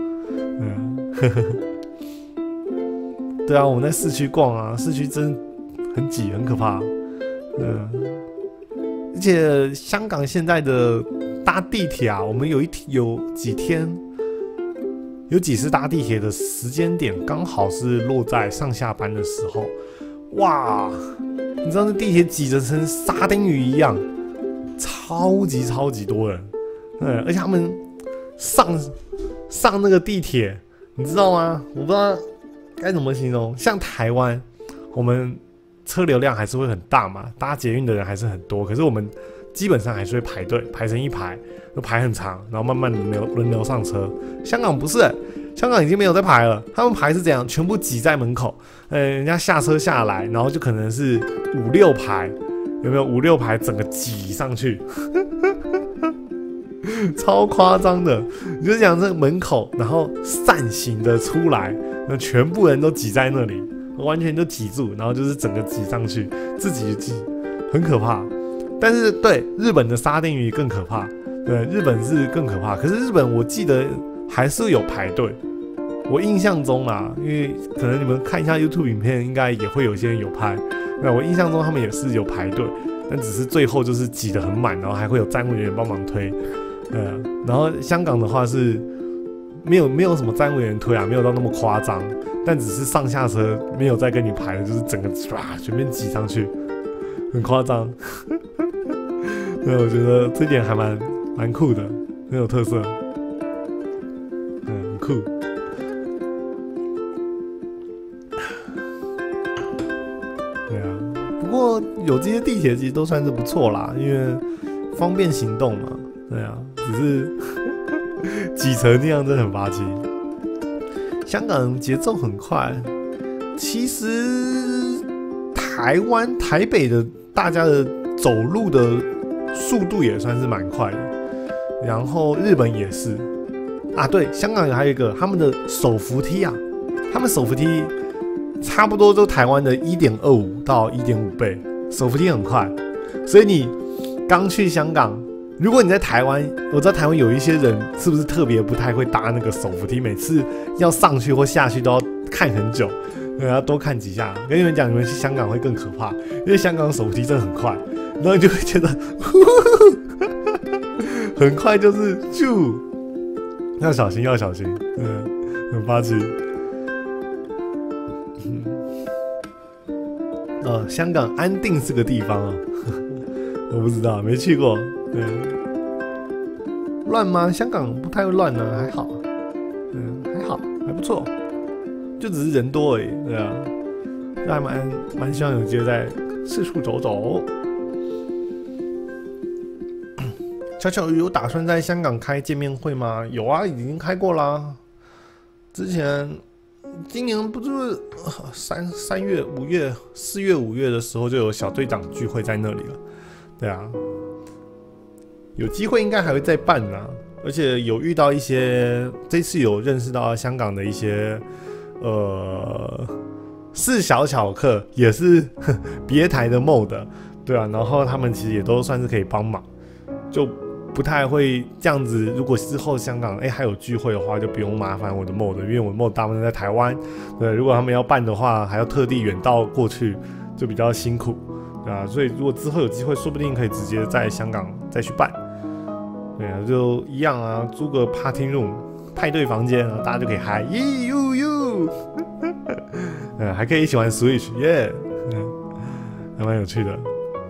[SPEAKER 1] 对啊，我们在市区逛啊，市区真很挤，很可怕。 且香港现在的搭地铁啊，我们有几天有几次搭地铁的时间点刚好是落在上下班的时候，哇！你知道那地铁挤得跟沙丁鱼一样，超级多人，而且他们上那个地铁，你知道吗？我不知道该怎么形容。像台湾，我们车流量还是会很大嘛，搭捷运的人还是很多，可是我们基本上还是会排队，排成一排，都排很长，然后慢慢轮流上车。香港不是，香港已经没有在排了，他们排是怎样？全部挤在门口，人家下车下来，然后就可能是5-6排，有没有5-6排整个挤上去？超夸张的，你就讲这个门口，然后扇形的出来，那全部人都挤在那里，完全就挤住，然后就是整个挤上去，自己挤，很可怕。但是对日本的沙丁鱼更可怕，对日本是更可怕。可是日本我记得还是有排队，我印象中啊，因为可能你们看一下 YouTube 影片，应该也会有些人有拍。那我印象中他们也是有排队，但只是最后就是挤得很满，然后还会有站务人员帮忙推。然后香港的话是没有什么站务员推啊，没有到那么夸张，但只是上下车没有再跟你排的，就是整个全面挤上去，很夸张。对，我觉得这点还蛮酷的，很有特色，很酷。对啊，不过有这些地铁其实都算是不错啦，因为方便行动嘛。对啊，只是挤成那样真的很霸气。香港节奏很快，其实台北的大家的走路的速度也算是蛮快的，然后日本也是啊。对，香港还有一个他们的手扶梯啊，他们手扶梯差不多都台湾的 1.25 到 1.5 倍，手扶梯很快，所以你刚去香港。如果你在台湾，我知道台湾有一些人是不是特别不太会搭那个手扶梯，每次要上去或下去都要看很久，要多看几下。跟你们讲，你们去香港会更可怕，因为香港的手扶梯真的很快，然后你就会觉得很快，就是就要小心，很霸气。香港安定是个地方啊，我不知道，没去过。对，乱吗？香港不太会乱呢，还好，还好，还不错，就只是人多而已，对啊，还蛮希望有机会在四处走走。巧巧有打算在香港开见面会吗？有啊，已经开过啦。之前今年不是3月、5月、4月、5月的时候就有小队长聚会在那里了，对啊。有机会应该还会再办啦，而且有遇到一些，这次有认识到香港的一些，是小巧客，也是别台的 mod， 对啊，然后他们其实也都算是可以帮忙，就不太会这样子。如果之后香港还有聚会的话，就不用麻烦我的 mod， 因为我的 mod 大部分在台湾，对，如果他们要办的话，还要特地远道过去，就比较辛苦。对啊，所以如果之后有机会，说不定可以直接在香港再去办。对啊，就一样啊，租个 party room 派对房间，然后大家就可以嗨呦，还可以一起玩 Switch， 耶、还蛮有趣的。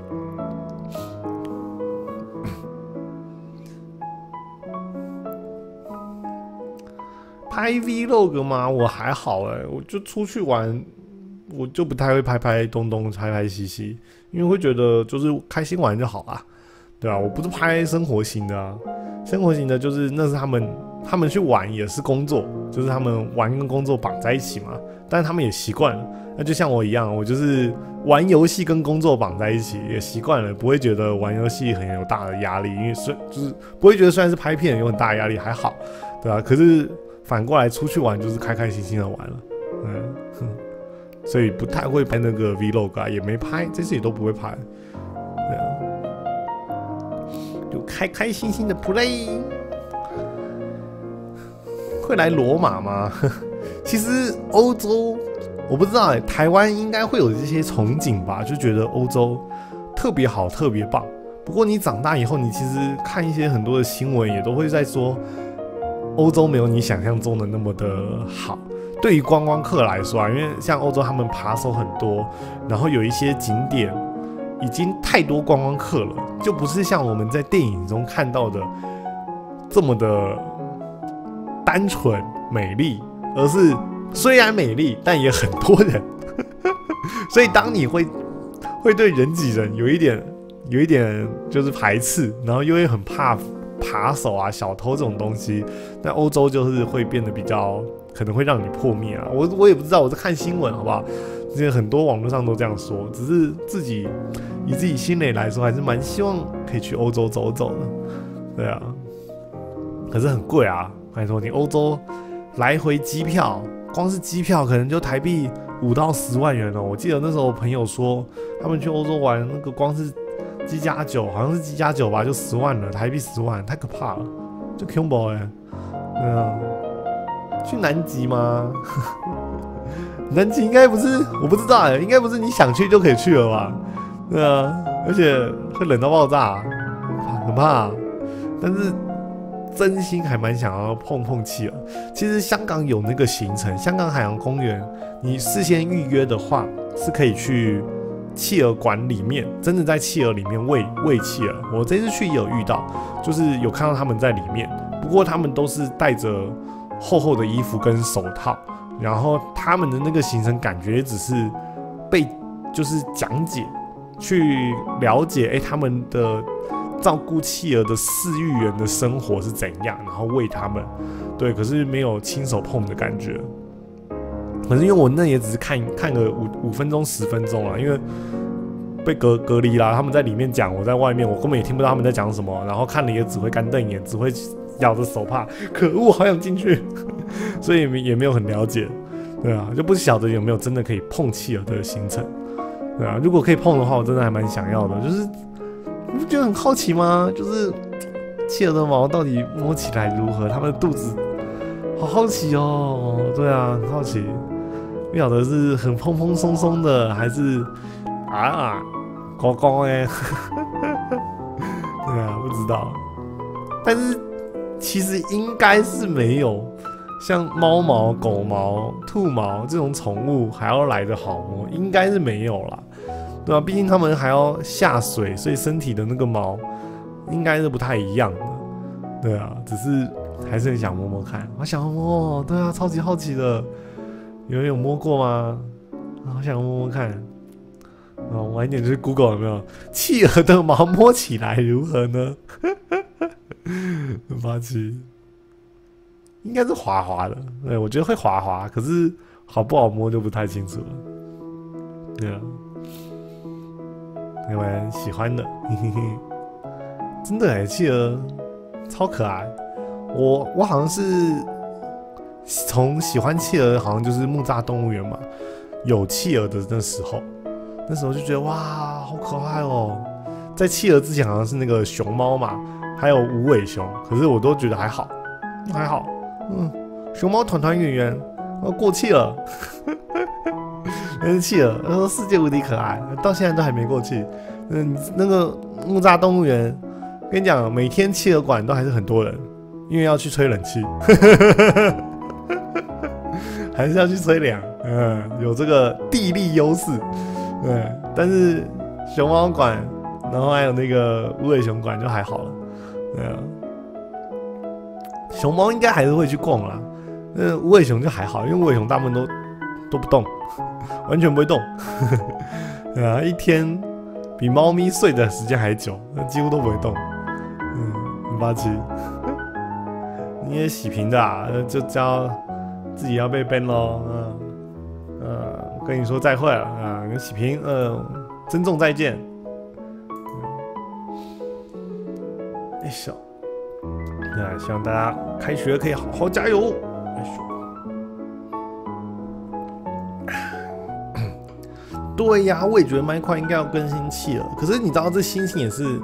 [SPEAKER 1] 拍 vlog 吗？我还好我就出去玩。我就不太会拍东拍西，因为会觉得就是开心玩就好啦，对啊，我不是拍生活型的啊，生活型的就是那是他们去玩也是工作，就是他们玩跟工作绑在一起嘛，但是他们也习惯了，那就像我一样，我就是玩游戏跟工作绑在一起，也习惯了，不会觉得玩游戏很有大的压力，因为就是不会觉得虽然是拍片有很大的压力还好，对啊，可是反过来出去玩就是开开心心的玩了，所以不太会拍那个 vlog 啊，也没拍，这次也都不会拍，对啊，就开开心心的 play。会来罗马吗？其实欧洲我不知道台湾应该会有这些憧憬吧，就觉得欧洲特别好，特别棒， 不过你长大以后，你其实看一些很多的新闻，也都会在说，欧洲没有你想象中的那么的好。对于观光客来说啊，因为像欧洲他们扒手很多，然后有一些景点已经太多观光客了，就不是像我们在电影中看到的这么的单纯美丽，而是虽然美丽，但也很多人。所以当你会对人挤人有一点就是排斥，然后又会很怕扒手啊、小偷这种东西，那欧洲就是会变得比较可能会让你破灭啊。我也不知道，我在看新闻好不好？这些很多网络上都这样说，只是以自己心里来说，还是蛮希望可以去欧洲走走的。对啊，可是很贵啊！拜托你，欧洲来回机票，光是机票可能就台币5到10万元哦。我记得那时候我朋友说，他们去欧洲玩，那个光是机加酒，好像是机加酒吧，就10万了，台币10万，太可怕了，就恐怖哎。去南极吗？南极应该不是，我不知道哎，应该不是你想去就可以去了吧？对啊，而且会冷到爆炸，很怕。但是真心还蛮想要碰企鹅。其实香港有那个行程，香港海洋公园，你事先预约的话是可以去企鹅馆里面，真的在企鹅里面喂企鹅。我这次去也有遇到，就是有看到他们在里面，不过他们都是戴着厚厚的衣服跟手套，然后他们的那个行程感觉只是被就是讲解，去了解他们的照顾企鹅的饲育员的生活是怎样，然后喂他们，对，可是没有亲手碰的感觉。可是因为我那也只是看个5分钟10分钟啊，因为被隔离啦，他们在里面讲，我在外面，我根本也听不到他们在讲什么，然后看了也只会干瞪眼，只会咬着手帕，可恶，好想进去，所以也没有很了解，对啊，就不晓得有没有真的可以碰企鹅的行程，对啊，如果可以碰的话，我真的还蛮想要的，就是你不觉得很好奇吗？就是企鹅的毛到底摸起来如何，它们的肚子，好好奇哦，对啊，很好奇，不晓得是很蓬松松的，还是高高哎，对啊，不知道，但是其实应该是没有像猫毛、狗毛、兔毛这种宠物还要来得好摸，应该是没有啦，对吧？毕竟它们还要下水，所以身体的那个毛应该是不太一样的，对啊，只是还是很想摸摸看，我想摸，对啊，超级好奇的，有人有摸过吗？好想摸摸看。晚一点就是 Google 有没有企鹅的毛摸起来如何呢？很发奇，应该是滑滑的，对，我觉得会滑滑，可是好不好摸就不太清楚了。对啊，你们喜欢的，真的哎，企鹅超可爱。我好像是从喜欢企鹅，好像就是木栅动物园嘛，有企鹅的那时候就觉得哇，好可爱哦。在企鹅之前好像是那个熊猫嘛，还有无尾熊，可是我都觉得还好，熊猫团团圆圆，过气了，那是企鹅，说世界无敌可爱，到现在都还没过气。那个木栅动物园，跟你讲，每天企鹅馆都还是很多人，因为要去吹冷气，还是要去吹凉，有这个地利优势。对，但是熊猫馆，然后还有那个无尾熊馆就还好了，对啊。熊猫应该还是会去逛啦，无尾熊就还好，因为无尾熊大部分都不动，完全不会动，对啊，一天比猫咪睡的时间还久，几乎都不会动，很霸气。你也洗屏的啊，就教自己要被 ban 咯，跟你说再会了啊，跟喜平，珍重再见。那希望大家开学可以好好加油。对呀，我也觉得麦块应该要更新器了。可是你知道这心情也是，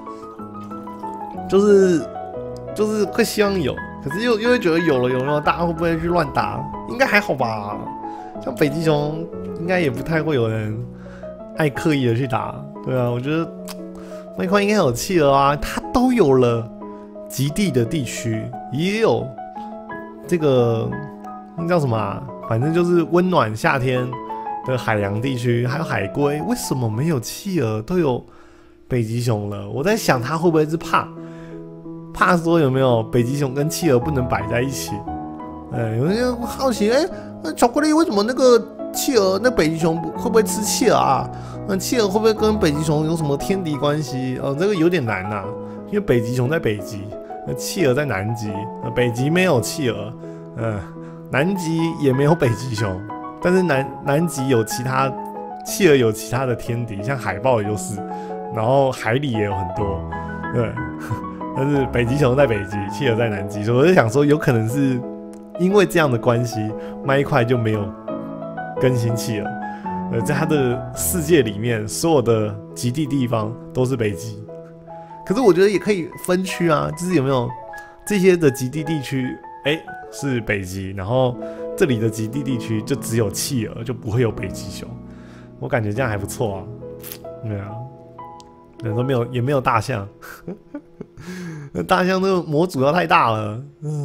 [SPEAKER 1] 就是会希望有，可是又会觉得有了，大家会不会去乱打？应该还好吧。像北极熊应该也不太会有人爱刻意的去打，对啊，我觉得麦块应该有企鹅啊，它都有了极地的地区，也有这个那叫什么啊？反正就是温暖夏天的海洋地区，还有海龟。为什么没有企鹅，都有北极熊了？我在想，它会不会是怕说有没有北极熊跟企鹅不能摆在一起？有人好奇，那巧克力为什么那个企鹅，那北极熊会不会吃企鹅啊？那企鹅会不会跟北极熊有什么天敌关系？这个有点难呐，因为北极熊在北极，那企鹅在南极，北极没有企鹅，南极也没有北极熊，但是南极有其他企鹅，有其他的天敌，像海豹也就是，然后海里也有很多，对，但是北极熊在北极，企鹅在南极，所以我就想说，有可能是因为这样的关系，麦块就没有更新企鹅。在他的世界里面，所有的极地地方都是北极。可是我觉得也可以分区啊，就是有没有这些的极地地区，是北极，然后这里的极地地区就只有企鹅，就不会有北极熊。我感觉这样还不错啊。对啊，人都没有，也没有大象。那大象那个模组要太大了，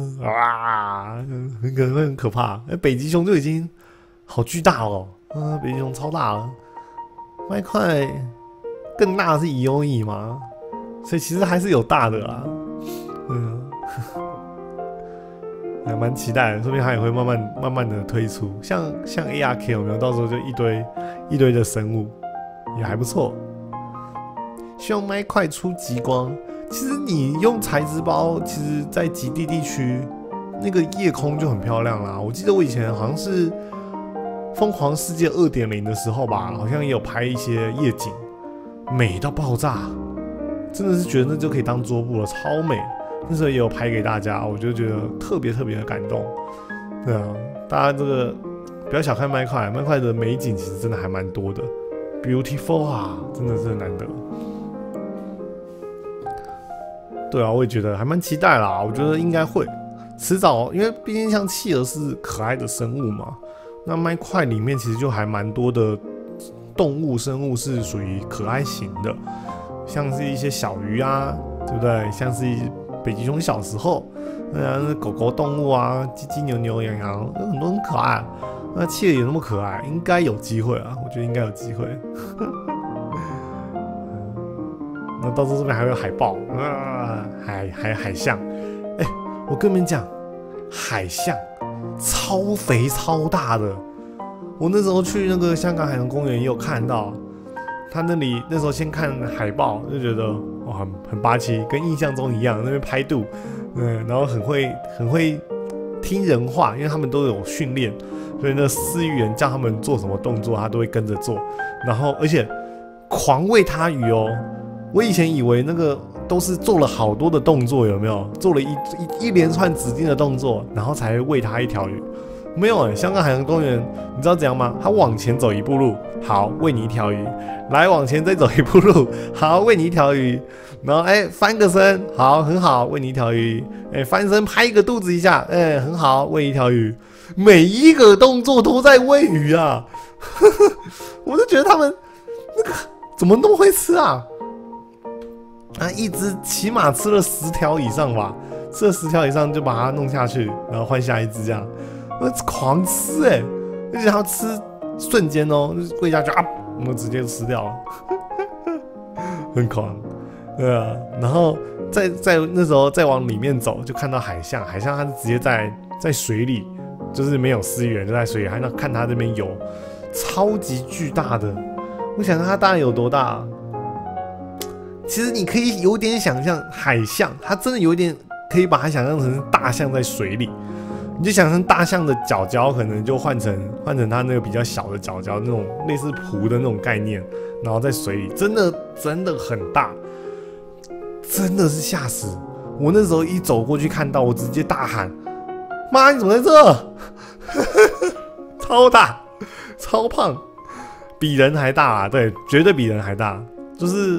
[SPEAKER 1] 很可怕。北极熊就已经好巨大了。北极熊超大了，麦块更大的是蚁欧蚁嘛，所以其实还是有大的啦，还蛮期待的，说不定它也会慢慢的推出，像 ARK 有没有？到时候就一堆的生物，也还不错。希望麦块出极光，其实你用材质包，其实在极地地区那个夜空就很漂亮啦。我记得我以前好像是疯狂世界 2.0 的时候吧，好像也有拍一些夜景，美到爆炸，真的是觉得那就可以当桌布了，超美。那时候也有拍给大家，我就觉得特别的感动。对啊，大家这个不要小看麦块，麦块的美景其实真的还蛮多的 ，beautiful 啊，真的是很难得。对啊，我也觉得还蛮期待啦，我觉得应该会迟早，因为毕竟像企鹅是可爱的生物嘛。那麦块里面其实就还蛮多的动物生物是属于可爱型的，像是一些小鱼啊，对不对？像是北极熊小时候，狗狗动物啊，鸡鸡牛牛羊羊，有很多很可爱。那企鹅也那么可爱，应该有机会啊，我觉得应该有机会。那到时候这边还有海豹海象，我跟你们讲，海象超肥超大的。我那时候去那个香港海洋公园也有看到，他那时候先看海豹就觉得哇很霸气，跟印象中一样，那边拍肚，然后很会听人话，因为他们都有训练，所以那饲育员叫他们做什么动作，他都会跟着做，然后而且狂喂他鱼哦。我以前以为那个都是做了好多的动作，有没有？做了一连串指定的动作，然后才喂他一条鱼。没有香港海洋公园，你知道怎样吗？他往前走一步路，好，喂你一条鱼；来往前再走一步路，好，喂你一条鱼。然后翻个身，好，很好，喂你一条鱼。翻身拍一个肚子一下，很好，喂一条鱼。每一个动作都在喂鱼啊！我就觉得他们那个怎么那么会吃啊？一只起码吃了10条以上吧，吃了10条以上就把它弄下去，然后换下一只这样，狂吃而且它吃瞬间就是跪下去啊，我们直接就吃掉了，很狂，对啊。然后在那时候再往里面走，就看到海象它是直接在水里，就是没有饲育员就在水里，还能看它这边游，超级巨大的。我想它大概有多大？其实你可以有点想象海象，它真的有点可以把它想象成大象在水里，你就想象大象的脚脚可能就换成它那个比较小的脚脚，那种类似蹼的那种概念，然后在水里真的很大，真的是吓死我！那时候一走过去看到，我直接大喊：“妈，你怎么在这？”超大，超胖，比人还大啊！对，绝对比人还大，就是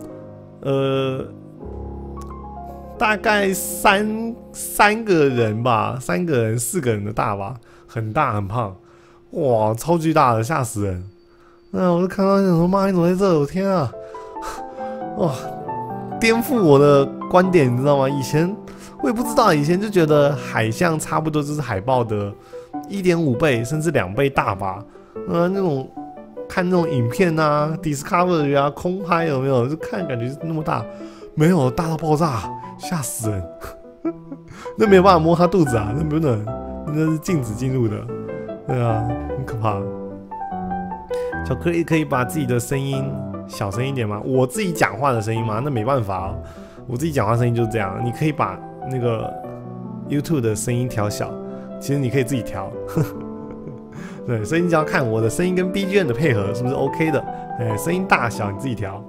[SPEAKER 1] 大概三个人吧，3个人4个人的大吧，很大很胖，哇，超巨大的，吓死人！我就看到想说，妈，你怎么在这？我天啊！哇， 颠覆我的观点，你知道吗？以前我也不知道，以前就觉得海象差不多就是海豹的1.5倍甚至2倍大吧。那种看那种影片啊 ，Discovery 啊，空拍有没有？就看感觉是那么大，没有大到爆炸，吓死人。那没有办法摸它肚子啊，那不能，那是禁止进入的。对啊，很可怕。巧克力可以把自己的声音小声一点吗？我自己讲话的声音吗？那没办法哦，我自己讲话声音就是这样。你可以把那个 YouTube 的声音调小，其实你可以自己调。对，所以你只要看我的声音跟 BGM 的配合是不是 OK 的。声音大小你自己调。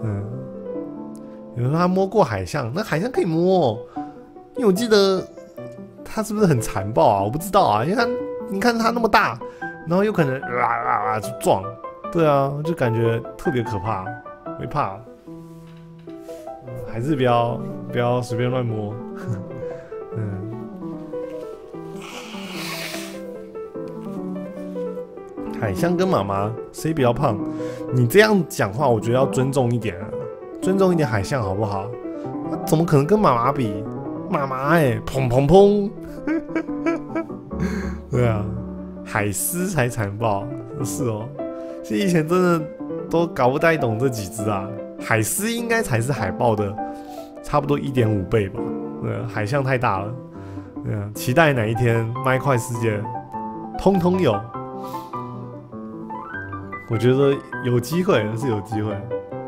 [SPEAKER 1] 有人说他摸过海象，那海象可以摸，因为我记得他是不是很残暴啊？我不知道啊，因为你看他那么大，然后有可能就撞。对啊，就感觉特别可怕，会怕。还是不要随便乱摸。海象跟妈妈谁比较胖？你这样讲话，我觉得要尊重一点啊，尊重一点海象好不好？怎么可能跟妈妈比？妈妈砰砰砰！对啊，海狮才残暴，是哦。其实以前真的都搞不太懂这几只啊，海狮应该才是海豹的差不多1.5倍吧。海象太大了。期待哪一天麦块世界通通有。我觉得有机会，是有机会。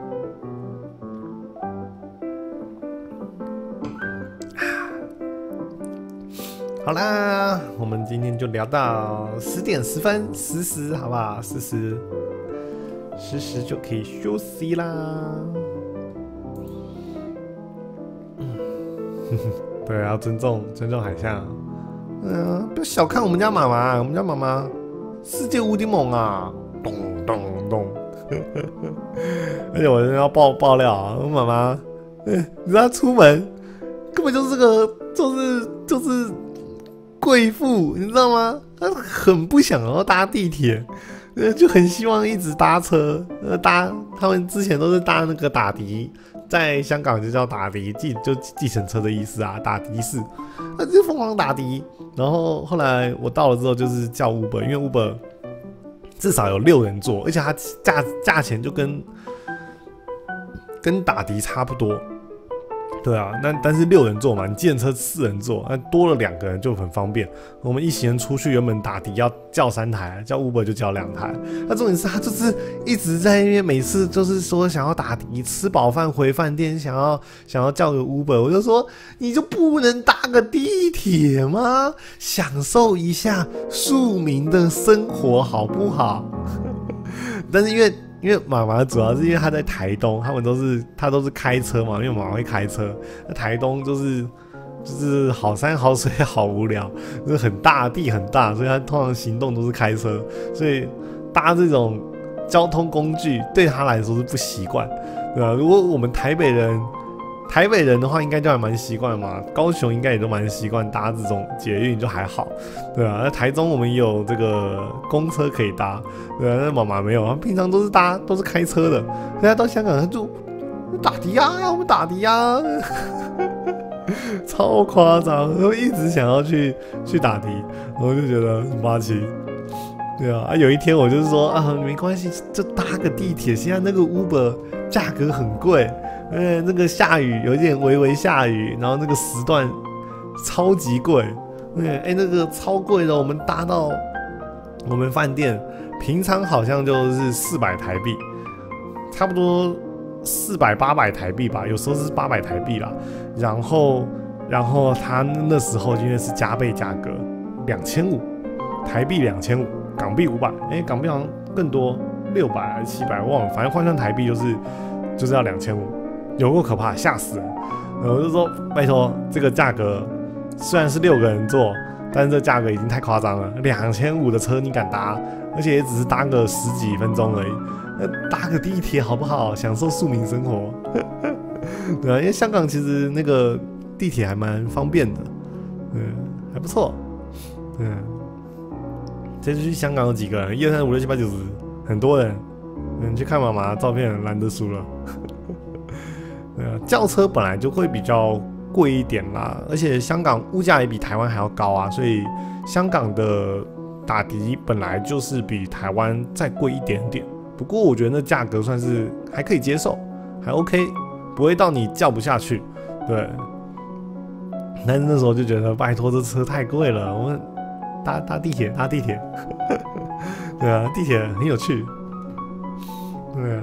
[SPEAKER 1] 好啦，我们今天就聊到10点10分，10，好不好？10就可以休息啦。对，要尊重海象。不要小看我们家妈妈，我们家妈妈世界无敌猛啊！咚咚咚！而且我要爆料啊，我妈妈，你知道她出门根本就是就是贵妇，你知道吗？她很不想要搭地铁，就很希望一直搭车。他们之前都是搭那个打的，在香港就叫打的，就计程车的意思啊，打的士，就疯狂打的。然后后来我到了之后，就是叫 Uber， 因为 Uber 至少有6人坐，而且它价钱就跟打的差不多。对啊，但是6人座嘛，你计程车4人座，那多了2个人就很方便。我们一行人出去，原本打的要叫3台，叫 Uber 就叫2台。那重点是他就是一直在那边，每次就是说想要打的，吃饱饭回饭店，想要叫个 Uber， 我就说你就不能搭个地铁吗？享受一下庶民的生活好不好？但是因为妈妈主要是因为她在台东，她都是开车嘛，因为妈妈会开车。那台东就是好山好水好无聊，就是很大地很大，所以她通常行动都是开车，所以搭这种交通工具对她来说是不习惯，对吧？如果我们台北人的话，应该就还蛮习惯嘛。高雄应该也都蛮习惯搭这种捷运，就还好，对吧？那台中我们也有这个公车可以搭，对吧？那妈妈没有，她平常都是开车的。现在到香港，她就打的呀，我们打的呀，超夸张，然后一直想要去打的，我就觉得很霸气。对啊，有一天我就是说啊，没关系，就搭个地铁。现在那个 Uber 价格很贵。那个下雨有一点微下雨，然后那个时段超级贵，那个超贵的，我们搭到我们饭店，平常好像就是400台币，差不多400、800台币吧，有时候是800台币啦。然后他那时候因为是加倍价格，2500台币，2500港币500，港币好像更多，600还是700忘了，反正换算台币就是要2500。有够可怕，吓死人！我就说，拜托，这个价格虽然是6个人坐，但是这价格已经太夸张了。2500的车你敢搭，而且也只是搭个10几分钟而已。搭个地铁好不好？享受庶民生活。对啊，因为香港其实那个地铁还蛮方便的，还不错。这次去香港有几个人？1、2、3、5、6、7、8、9、10，很多人。你去看妈妈照片，懒得数了。对啊， 轿车本来就会比较贵一点啦，而且香港物价也比台湾还要高啊，所以香港的打的本来就是比台湾再贵一点点。不过我觉得那价格算是还可以接受，还 OK， 不会到你叫不下去。对，但是那时候就觉得拜托这车太贵了，我们搭地铁，对啊，地铁很有趣。对啊，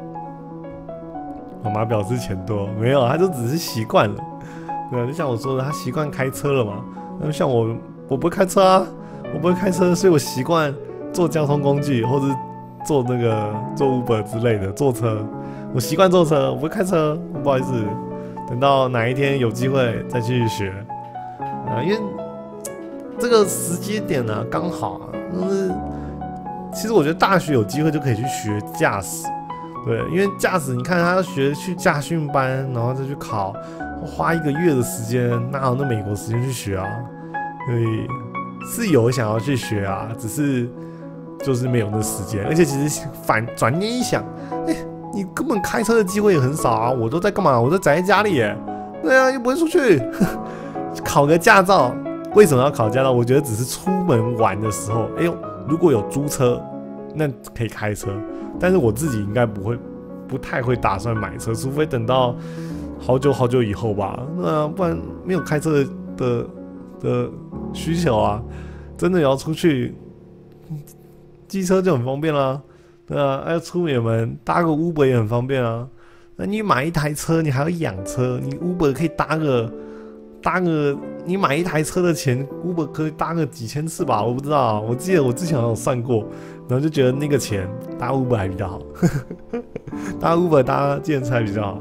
[SPEAKER 1] 妈妈表示钱多，没有，她就只是习惯了。对啊，就像我说的，她习惯开车了嘛。那像我不会开车啊，我不会开车，所以我习惯坐交通工具或者坐坐 Uber 之类的坐车。我习惯坐车，我不会开车，不好意思。等到哪一天有机会再去学啊，因为这个时机点呢刚好啊，其实我觉得大学有机会就可以去学驾驶。对，因为驾驶你看他要学去驾训班，然后再去考，花1个月的时间，哪有那美国时间去学啊？所以是有想要去学啊，只是就是没有那时间。而且其实转念一想，你根本开车的机会也很少啊！我都在干嘛？我都宅在家里耶。对啊，又不会出去。考个驾照，为什么要考驾照？我觉得只是出门玩的时候，如果有租车，那可以开车。但是我自己应该不太会打算买车，除非等到好久以后吧。不然没有开车的需求啊。真的要出去，机车就很方便啦。对啊，要出远搭个 Uber 也很方便啊。那你买一台车，你还要养车，你 Uber 可以搭个，你买一台车的钱 ，Uber 可以搭个几千次吧？我不知道，我记得我之前好像有算过，然后就觉得那个钱搭 Uber 还比较好，搭 Uber 搭计程车还比较好。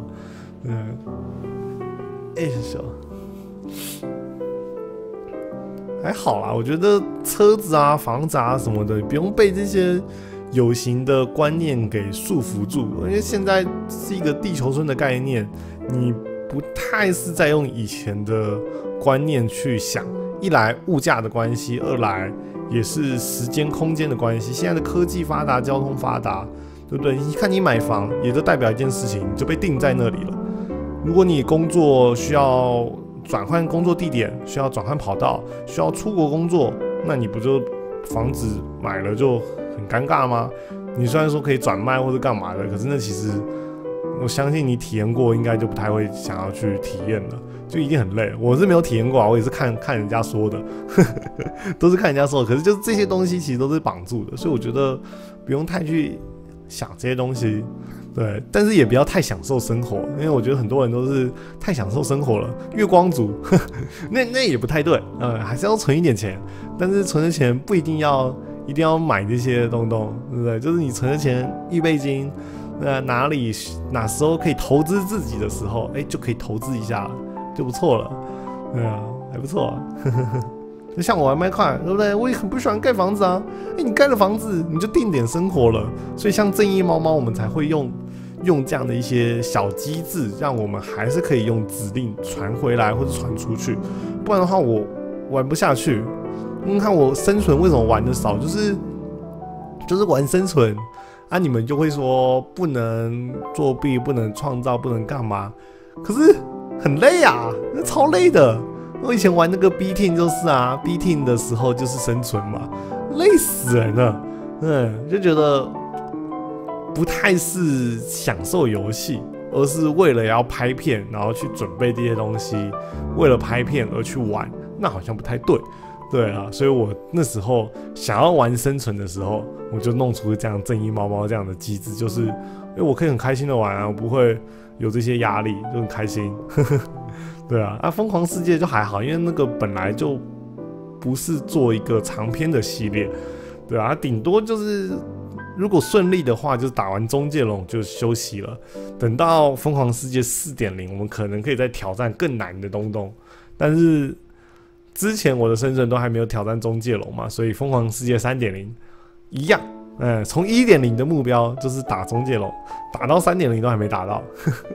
[SPEAKER 1] 还好啦，我觉得车子啊、房子啊什么的，不用被这些有形的观念给束缚住，因为现在是一个地球村的概念，你不太是在用以前的观念去想。一来物价的关系，二来也是时间空间的关系。现在的科技发达，交通发达，对不对？你看你买房，也就代表一件事情，你就被定在那里了。如果你工作需要转换工作地点，需要转换跑道，需要出国工作，那你不就房子买了就很尴尬吗？你虽然说可以转卖或者干嘛的，可是那其实我相信你体验过，应该就不太会想要去体验了，就一定很累。我是没有体验过啊，我也是看人家说的，都是看人家说的。可是就是这些东西其实都是绑住的，所以我觉得不用太去想这些东西。对，但是也不要太享受生活，因为我觉得很多人都是太享受生活了，月光族，那也不太对，还是要存一点钱，但是存的钱不一定要买这些东东，对不对？就是你存的钱，预备金，哪时候可以投资自己的时候，就可以投资一下了，就不错了，对啊，还不错啊。就像我玩麦块，对不对？我也很不喜欢盖房子啊。你盖了房子，你就定点生活了。所以像正义猫猫，我们才会用这样的一些小机制，让我们还是可以用指令传回来或者传出去。不然的话，我玩不下去。你看我生存为什么玩的少，就是玩生存啊。你们就会说不能作弊，不能创造，不能干嘛？可是很累啊，那超累的。我以前玩那个 B Team 就是啊 ，B Team 的时候就是生存嘛，累死人了，就觉得不太是享受游戏，而是为了要拍片，然后去准备这些东西，为了拍片而去玩，那好像不太对，对啊，所以我那时候想要玩生存的时候，我就弄出这样正义猫猫这样的机制，就是因为我可以很开心的玩啊，我不会有这些压力，就很开心。对啊，疯狂世界就还好，因为那个本来就不是做一个长篇的系列，对啊，顶多就是如果顺利的话，就是打完中介龙就休息了。等到疯狂世界 4.0， 我们可能可以再挑战更难的东东。但是之前我的生存都还没有挑战中介龙嘛，所以疯狂世界 3.0 一样，从 1.0 的目标就是打中介龙，打到 3.0 都还没打到。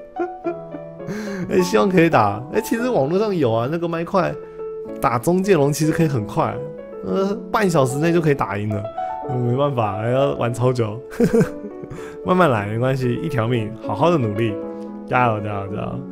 [SPEAKER 1] 希望可以打。其实网络上有啊，那个麦块打中介龙其实可以很快，半小时内就可以打赢了。没办法，还要玩超久，慢慢来，没关系，一条命，好好的努力，加油加油加油！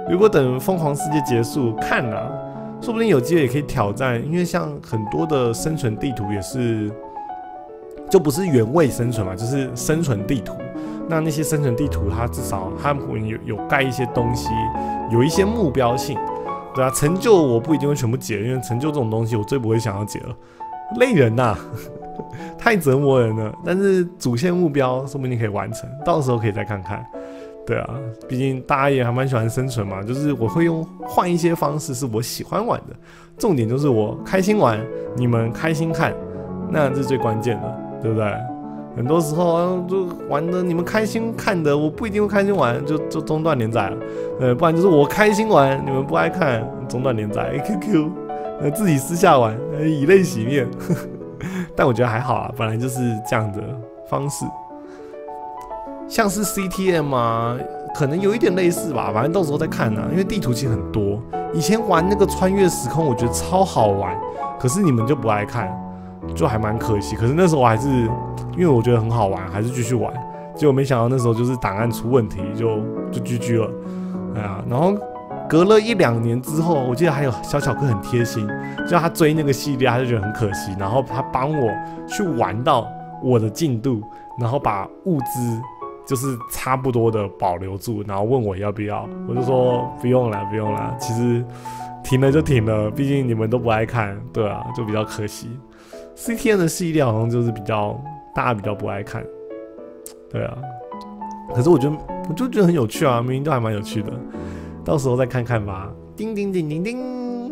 [SPEAKER 1] 如果等疯狂世界结束看啊，说不定有机会也可以挑战，因为像很多的生存地图也是，就不是原位生存嘛，就是生存地图。那些生存地图，它至少它有盖一些东西，有一些目标性，对啊，成就我不一定会全部解，因为成就这种东西我最不会想要解了，累人呐、太折磨人了。但是主线目标说不定可以完成，到时候可以再看看。对啊，毕竟大家也还蛮喜欢生存嘛，就是我会换一些方式，是我喜欢玩的。重点就是我开心玩，你们开心看，那这是最关键的，对不对？很多时候就玩的你们开心看的，我不一定会开心玩，就中断连载了。不然就是我开心玩，你们不爱看，中断连载。QQ， 自己私下玩，以泪洗面。但我觉得还好啊，本来就是这样的方式。像是 CTM 啊，可能有一点类似吧，反正到时候再看啊。因为地图其实很多，以前玩那个穿越时空，我觉得超好玩，可是你们就不爱看，就还蛮可惜。可是那时候我还是因为我觉得很好玩，还是继续玩。结果没想到那时候就是档案出问题，就 GG 了。哎呀，然后隔了1-2年之后，我记得还有小巧哥很贴心，就他追那个系列，他就觉得很可惜，然后他帮我去玩到我的进度，然后把物资就是差不多的保留住，然后问我要不要，我就说不用了，不用了。其实停了就停了，毕竟你们都不爱看，对啊，就比较可惜。CTN 的系列好像就是大家比较不爱看，对啊。可是我就觉得很有趣啊，明明都还蛮有趣的，到时候再看看吧。叮叮叮叮叮。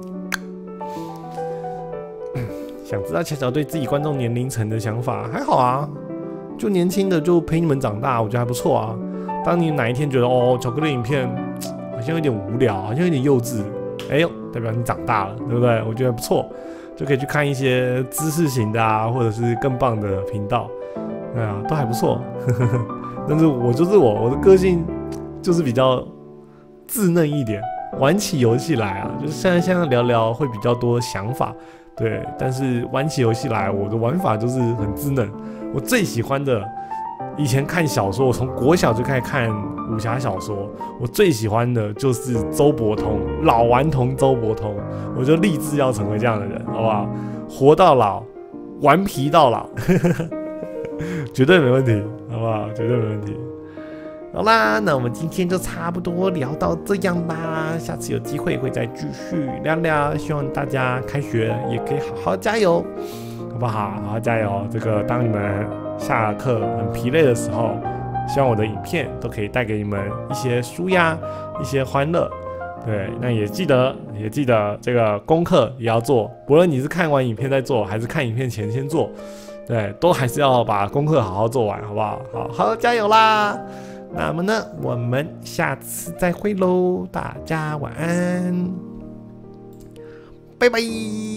[SPEAKER 1] 想知道巧巧对自己观众年龄层的想法？还好啊，就年轻的就陪你们长大，我觉得还不错啊。当你哪一天觉得巧克力影片好像有点无聊，好像有点幼稚，代表你长大了，对不对？我觉得不错，就可以去看一些知识型的啊，或者是更棒的频道，对啊，都还不错。但是我的个性就是比较稚嫩一点，玩起游戏来啊，就是现在聊聊会比较多想法，对。但是玩起游戏来，我的玩法就是很稚嫩。我最喜欢的，以前看小说，我从国小就开始看武侠小说，我最喜欢的就是周伯通，老顽童周伯通，我就立志要成为这样的人，好不好？活到老，顽皮到老，绝对没问题，好不好？绝对没问题。好啦，那我们今天就差不多聊到这样吧，下次有机会会再继续聊聊。希望大家开学也可以好好加油，好不好？好好加油！这个当你们下课很疲累的时候，希望我的影片都可以带给你们一些抒压、一些欢乐。对，那也记得这个功课也要做，不论你是看完影片再做，还是看影片前先做，对，都还是要把功课好好做完，好不好？好好加油啦！那么呢，我们下次再会喽，大家晚安，拜拜。